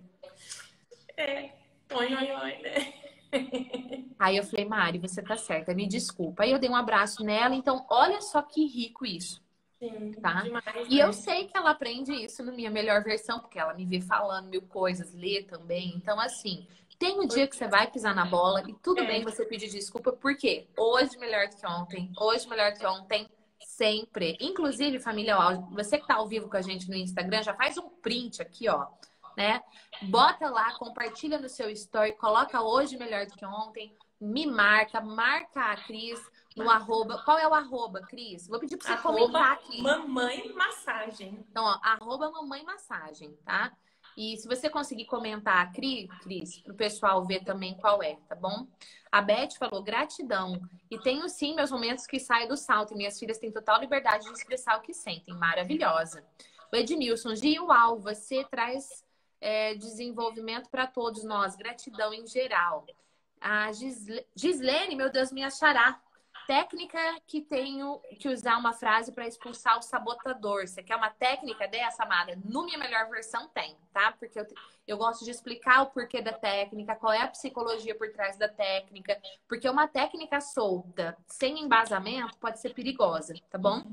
Oi, né? Aí eu falei, Mari, você tá certa, me desculpa. Aí eu dei um abraço nela, então olha só que rico isso, Sim, tá? demais, E eu né? sei que ela aprende isso no Minha Melhor Versão, porque ela me vê falando mil coisas, lê também. Então, assim, tem um dia que você vai pisar na bola e tudo bem você pedir desculpa, porque hoje melhor do que ontem, hoje melhor do que ontem, sempre. Inclusive, família, ó, você que tá ao vivo com a gente no Instagram, já faz um print aqui, ó, né? Bota lá, compartilha no seu story, coloca hoje melhor do que ontem, me marca a Cris no arroba. Qual é o arroba, Cris? Vou pedir pra você comentar aqui. Mamãe Massagem. Então, ó, arroba mamãe massagem, tá? E se você conseguir comentar, Cris, pro pessoal ver também qual é, tá bom? A Beth falou, gratidão. E tenho sim meus momentos que saio do salto. E minhas filhas têm total liberdade de expressar o que sentem. Maravilhosa. O Ednilson, Gi, uau, você traz desenvolvimento para todos nós. Gratidão em geral. A Gislene, meu Deus, minha xará. Técnica que tenho que usar uma frase para expulsar o sabotador. Você quer uma técnica dessa, amada? No Minha Melhor Versão tem, tá? Porque eu gosto de explicar o porquê da técnica, qual é a psicologia por trás da técnica. Porque uma técnica solta, sem embasamento, pode ser perigosa, tá bom?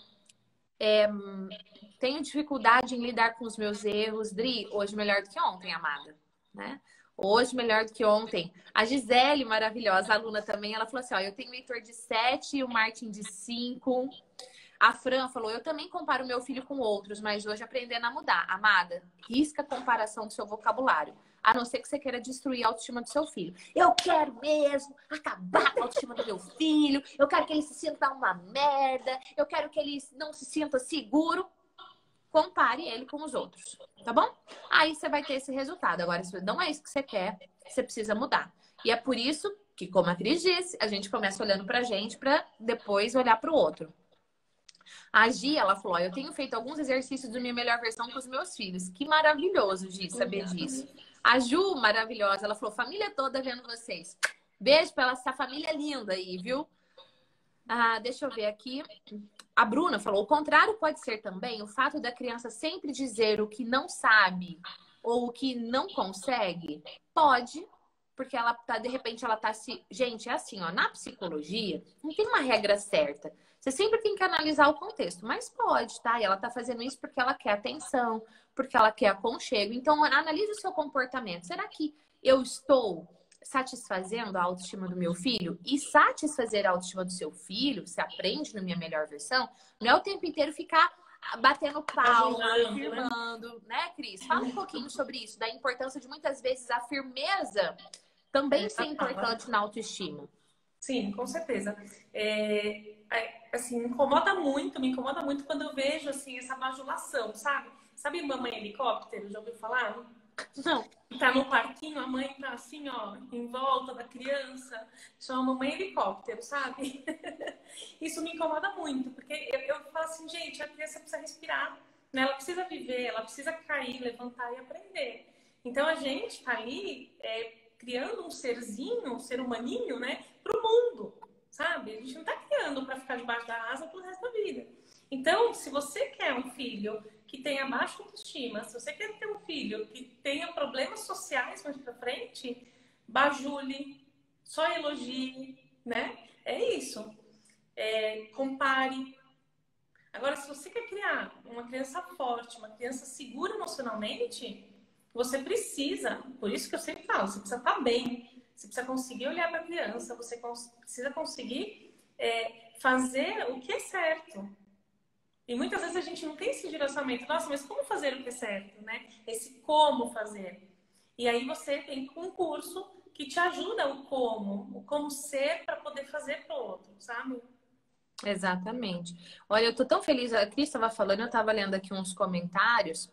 Tenho dificuldade em lidar com os meus erros. Dri, hoje melhor do que ontem, amada, né? Hoje melhor do que ontem. A Gisele, maravilhosa, aluna também, ela falou assim, ó, eu tenho o Heitor de 7 e o Martin de 5. A Fran falou, eu também comparo meu filho com outros, mas hoje aprendendo a mudar. Amada, risca a comparação do seu vocabulário. A não ser que você queira destruir a autoestima do seu filho. Eu quero mesmo acabar com a autoestima do meu filho. Eu quero que ele se sinta uma merda. Eu quero que ele não se sinta seguro. Compare ele com os outros, tá bom? Aí você vai ter esse resultado. Agora, se não é isso que você quer, você precisa mudar. E é por isso que, como a Cris disse, a gente começa olhando pra gente pra depois olhar pro outro. A Gi, ela falou, eu tenho feito alguns exercícios da Minha Melhor Versão com os meus filhos. Que maravilhoso, Gi, saber disso. A Ju, maravilhosa, ela falou, família toda vendo vocês. Beijo pra essa família linda aí, viu? Deixa eu ver aqui. A Bruna falou, o contrário pode ser também o fato da criança sempre dizer o que não sabe ou o que não consegue? Pode, porque ela tá, de repente, ela tá se... Gente, é assim, ó, na psicologia, não tem uma regra certa. Você sempre tem que analisar o contexto, mas pode, tá? E ela tá fazendo isso porque ela quer atenção, porque ela quer aconchego. Então, analise o seu comportamento. Será que eu estou satisfazendo a autoestima do meu filho? E satisfazer a autoestima do seu filho, você aprende na Minha Melhor Versão, não é o tempo inteiro ficar batendo palma, afirmando, né, Cris? Fala um pouquinho sobre isso, da importância de muitas vezes a firmeza também ser importante na autoestima. Sim, com certeza. Assim, me incomoda muito quando eu vejo assim essa bajulação, sabe? Sabe mamãe helicóptero? Já ouviu falar? Não. Tá no parquinho, a mãe tá assim, ó, em volta da criança, chama mamãe helicóptero, sabe? Isso me incomoda muito, porque eu falo assim, gente, a criança precisa respirar, né? Ela precisa viver, ela precisa cair, levantar e aprender. Então a gente tá ali criando um serzinho, um ser humaninho, né, pro mundo, sabe? A gente não tá criando para ficar debaixo da asa pro resto da vida. Então, se você quer um filho que tenha baixa autoestima, se você quer ter um filho que tenha problemas sociais mais pra frente, bajule, só elogie, né? É isso. Compare. Agora, se você quer criar uma criança forte, uma criança segura emocionalmente, você precisa, por isso que eu sempre falo, você precisa estar bem, você precisa conseguir olhar para a criança, você precisa conseguir fazer o que é certo. E muitas vezes a gente não tem esse direcionamento. Nossa, mas como fazer o que é certo, né? Esse como fazer. E aí você tem um curso que te ajuda o como ser para poder fazer pro outro, sabe? Exatamente. Olha, eu tô tão feliz. A Cris estava falando, eu estava lendo aqui uns comentários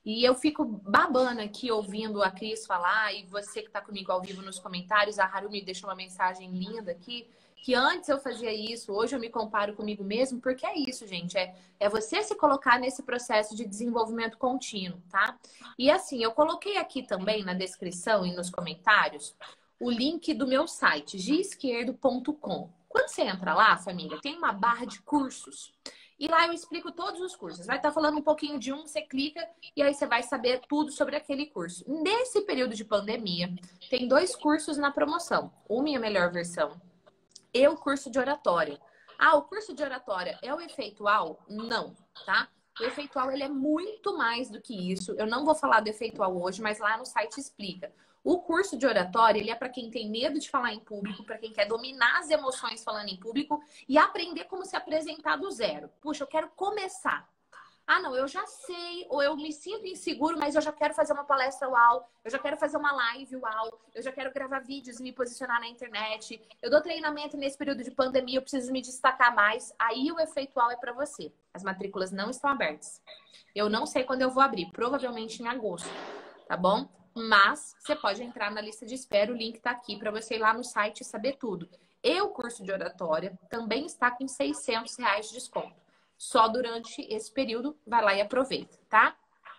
E eu fico babando aqui ouvindo a Cris falar, e você que está comigo ao vivo nos comentários, a Haru me deixou uma mensagem linda aqui, que antes eu fazia isso, hoje eu me comparo comigo mesmo, porque é isso, gente, é você se colocar nesse processo de desenvolvimento contínuo, tá? E assim, eu coloquei aqui também na descrição e nos comentários o link do meu site, giesquerdo.com. Quando você entra lá, família, tem uma barra de cursos. E lá eu explico todos os cursos. Vai estar falando um pouquinho de um, você clica e aí você vai saber tudo sobre aquele curso. Nesse período de pandemia, tem 2 cursos na promoção. O Minha Melhor Versão e o curso de oratória. Ah, o curso de oratória é o efeitual? Não, tá? O efeitual, ele é muito mais do que isso. Eu não vou falar do efeitual hoje, mas lá no site explica. O curso de oratória, ele é para quem tem medo de falar em público, para quem quer dominar as emoções falando em público e aprender como se apresentar do zero. Puxa, eu quero começar. Ah, não, eu já sei, ou eu me sinto inseguro, mas eu já quero fazer uma palestra uau, eu já quero fazer uma live uau, eu já quero gravar vídeos e me posicionar na internet. Eu dou treinamento nesse período de pandemia, eu preciso me destacar mais. Aí o efeitual é para você. As matrículas não estão abertas. Eu não sei quando eu vou abrir, provavelmente em agosto, tá bom? Mas você pode entrar na lista de espera, o link tá aqui para você ir lá no site e saber tudo. E o curso de oratória também está com R$ 600 de desconto. Só durante esse período, vai lá e aproveita, tá?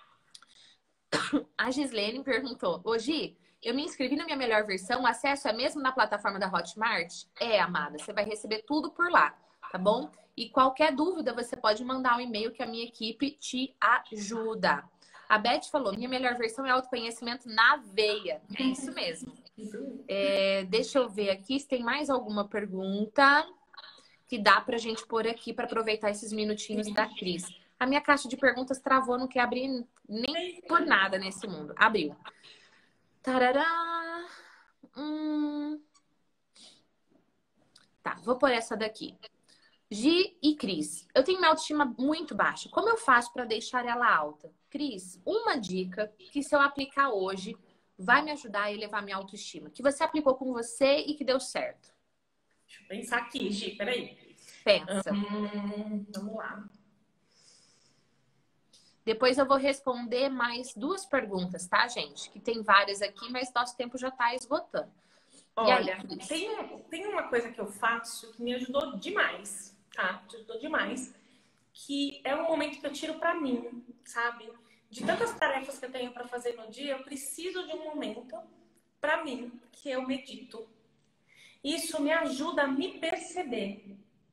A Gislene perguntou, ô Gi, eu me inscrevi na Minha Melhor Versão, o acesso é mesmo na plataforma da Hotmart? É, amada, você vai receber tudo por lá, tá bom? E qualquer dúvida, você pode mandar um e-mail que a minha equipe te ajuda. A Beth falou, Minha Melhor Versão é autoconhecimento na veia. É isso mesmo. Deixa eu ver aqui se tem mais alguma pergunta que dá pra gente pôr aqui para aproveitar esses minutinhos da Cris. A minha caixa de perguntas travou, não quer abrir nem por nada nesse mundo. Abriu. Tarará. Tá, vou pôr essa daqui. Gi e Cris, eu tenho minha autoestima muito baixa. Como eu faço para deixar ela alta? Cris, uma dica que se eu aplicar hoje vai me ajudar a elevar minha autoestima. Que você aplicou com você e que deu certo. Deixa eu pensar aqui, Gi, peraí. Pensa. Vamos lá. Depois eu vou responder mais 2 perguntas, tá, gente? Que tem várias aqui, mas nosso tempo já tá esgotando. Olha, tem uma coisa que eu faço que me ajudou demais, tá? Me ajudou demais. Que é um momento que eu tiro pra mim, sabe? De tantas tarefas que eu tenho pra fazer no dia, eu preciso de um momento pra mim, que eu medito. Isso me ajuda a me perceber.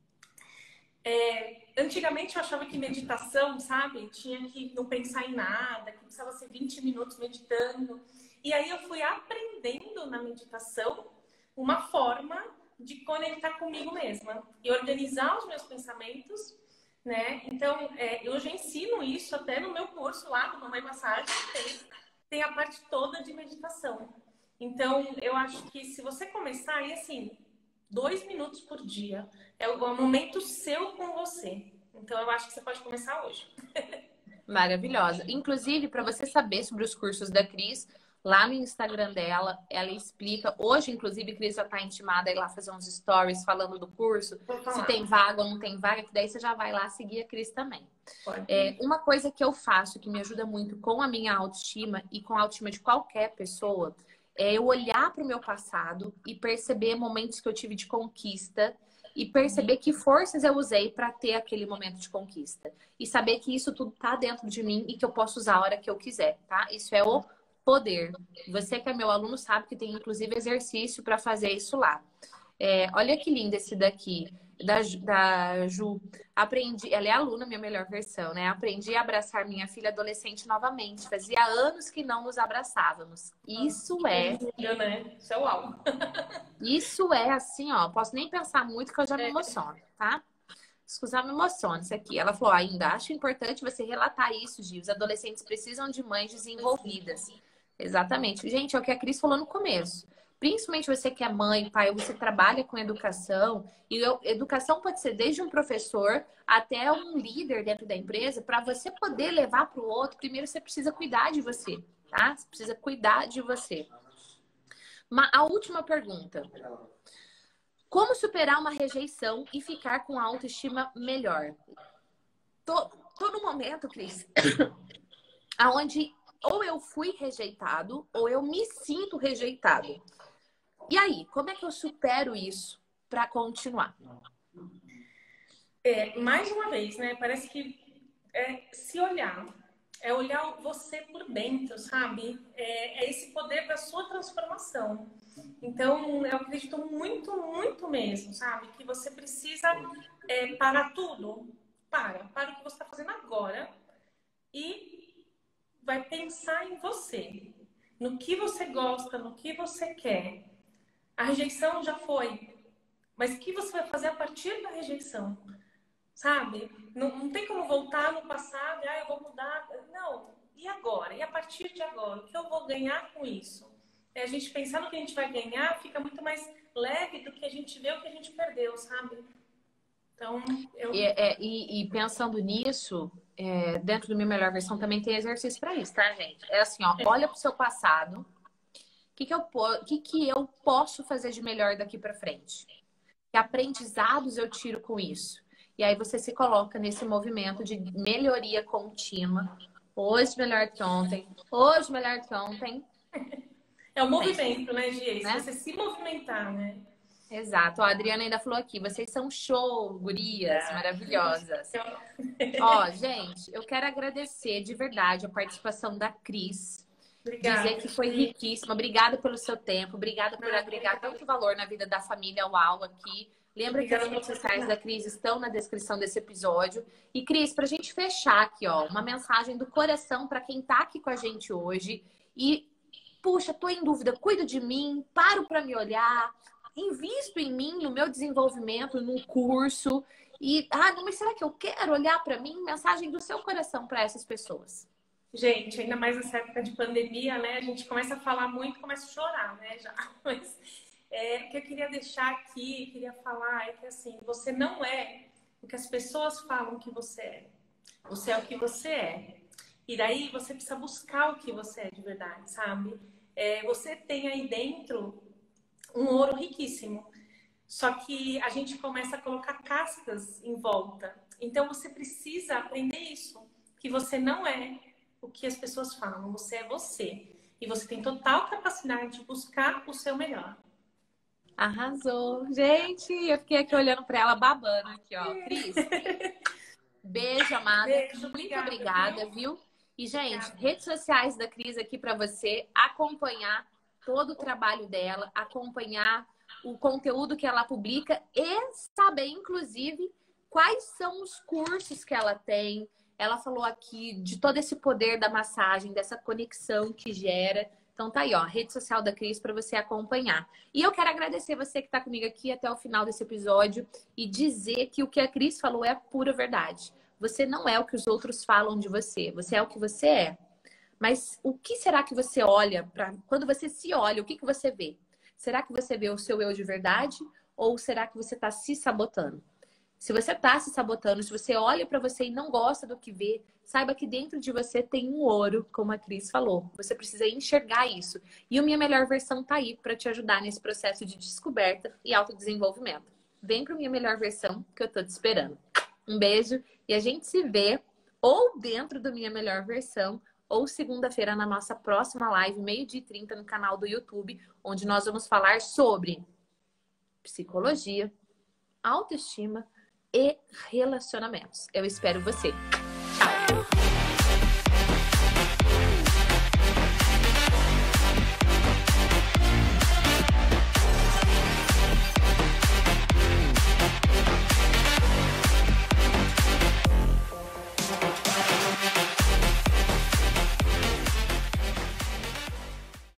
Antigamente eu achava que meditação, sabe? Tinha que não pensar em nada, que precisava ser 20 minutos meditando. E aí eu fui aprendendo na meditação uma forma de conectar comigo mesma e organizar os meus pensamentos, né? Então, eu já ensino isso até no meu curso lá do Mamãe Massagem, tem a parte toda de meditação. Então, eu acho que se você começar, e assim, 2 minutos por dia, é o momento seu com você. Então, eu acho que você pode começar hoje. Maravilhosa. Inclusive, para você saber sobre os cursos da Cris, lá no Instagram dela, ela explica. Hoje, inclusive, a Cris já está intimada a ir lá fazer uns stories falando do curso. Se tem vaga ou não tem vaga, que daí você já vai lá seguir a Cris também. Uma coisa que eu faço que me ajuda muito com a minha autoestima e com a autoestima de qualquer pessoa é eu olhar para o meu passado e perceber momentos que eu tive de conquista e perceber que forças eu usei para ter aquele momento de conquista. E saber que isso tudo tá dentro de mim e que eu posso usar a hora que eu quiser, tá? Isso é o poder. Você que é meu aluno sabe que tem inclusive exercício para fazer isso lá. Olha que lindo esse daqui, da Ju. Aprendi, ela é aluna, Minha Melhor Versão, né? Aprendi a abraçar minha filha adolescente novamente. Fazia anos que não nos abraçávamos. Isso é... né? Isso é uau. Isso é assim, ó. Posso nem pensar muito que eu já me emociono, tá? Escusa, me emociona isso aqui. Ela falou, ainda acho importante você relatar isso, Gi. Os adolescentes precisam de mães desenvolvidas. Exatamente. Gente, é o que a Cris falou no começo. Principalmente você que é mãe, pai, ou você trabalha com educação. E educação pode ser desde um professor até um líder dentro da empresa. Para você poder levar para o outro, primeiro você precisa cuidar de você, tá? Você precisa cuidar de você. A última pergunta. Como superar uma rejeição e ficar com a autoestima melhor? Todo momento, Cris, aonde ou eu fui rejeitado ou eu me sinto rejeitado. E aí, como é que eu supero isso para continuar? Mais uma vez, né? Parece que se olhar, olhar você por dentro, sabe? É esse poder da sua transformação. Então, eu acredito muito, muito mesmo, sabe? Que você precisa parar tudo. Para o que você está fazendo agora e vai pensar em você, no que você gosta, no que você quer. A rejeição já foi, mas o que você vai fazer a partir da rejeição? Sabe? Não tem como voltar no passado, eu vou mudar. Não. E agora? E a partir de agora? O que eu vou ganhar com isso? A gente pensar no que a gente vai ganhar fica muito mais leve do que a gente vê o que a gente perdeu, sabe? Então, E pensando nisso, dentro do Minha Melhor Versão também tem exercício para isso, tá, gente? É assim, ó, olha pro seu passado, o que eu posso fazer de melhor daqui para frente? Que aprendizados eu tiro com isso? E aí você se coloca nesse movimento de melhoria contínua. Hoje melhor que ontem, hoje melhor que ontem. É o movimento, né, Gi? Né? Você se movimentar, né? Exato. A Adriana ainda falou aqui, vocês são show, gurias, maravilhosas. Ó, gente, eu quero agradecer de verdade a participação da Cris. Obrigada, dizer que foi riquíssima. Obrigada pelo seu tempo, obrigada por agregar tanto valor na vida da família UAU aqui. Lembra que as redes sociais da Cris estão na descrição desse episódio. E, Cris, pra gente fechar aqui, ó, uma mensagem do coração para quem tá aqui com a gente hoje. E, puxa, tô em dúvida, cuido de mim, paro para me olhar, invisto em mim, no meu desenvolvimento, num curso. E, não, mas será que eu quero olhar para mim? Mensagem do seu coração para essas pessoas. Gente, ainda mais nessa época de pandemia, né? A gente começa a falar muito, começa a chorar, né? Já. Mas o que eu queria deixar aqui, queria falar é que, assim, você não é o que as pessoas falam que você é. Você é o que você é. E daí você precisa buscar o que você é de verdade, sabe? Você tem aí dentro um ouro riquíssimo. Só que a gente começa a colocar cascas em volta. Então você precisa aprender isso. Que você não é o que as pessoas falam. Você é você. E você tem total capacidade de buscar o seu melhor. Arrasou. Gente, eu fiquei aqui olhando para ela babando aqui, ó. Cris, beijo, amada. Beijo, muito obrigada, viu? E, gente, redes sociais da Cris aqui para você acompanhar todo o trabalho dela, acompanhar o conteúdo que ela publica e saber, inclusive, quais são os cursos que ela tem. Ela falou aqui de todo esse poder da massagem, dessa conexão que gera. Então tá aí, ó, rede social da Cris para você acompanhar. E eu quero agradecer você que tá comigo aqui até o final desse episódio e dizer que o que a Cris falou é a pura verdade. Você não é o que os outros falam de você, você é o que você é. Mas o que será que você olha quando você se olha, o que você vê? Será que você vê o seu eu de verdade ou será que você está se sabotando? Se você está se sabotando, se você olha para você e não gosta do que vê, saiba que dentro de você tem um ouro, como a Cris falou. Você precisa enxergar isso. E a Minha Melhor Versão tá aí para te ajudar nesse processo de descoberta e autodesenvolvimento. Vem para Minha Melhor Versão que eu tô te esperando. Um beijo e a gente se vê ou dentro do Minha Melhor Versão ou segunda-feira na nossa próxima live, 12h30 no canal do YouTube, onde nós vamos falar sobre psicologia, autoestima e relacionamentos. Eu espero você. Tchau!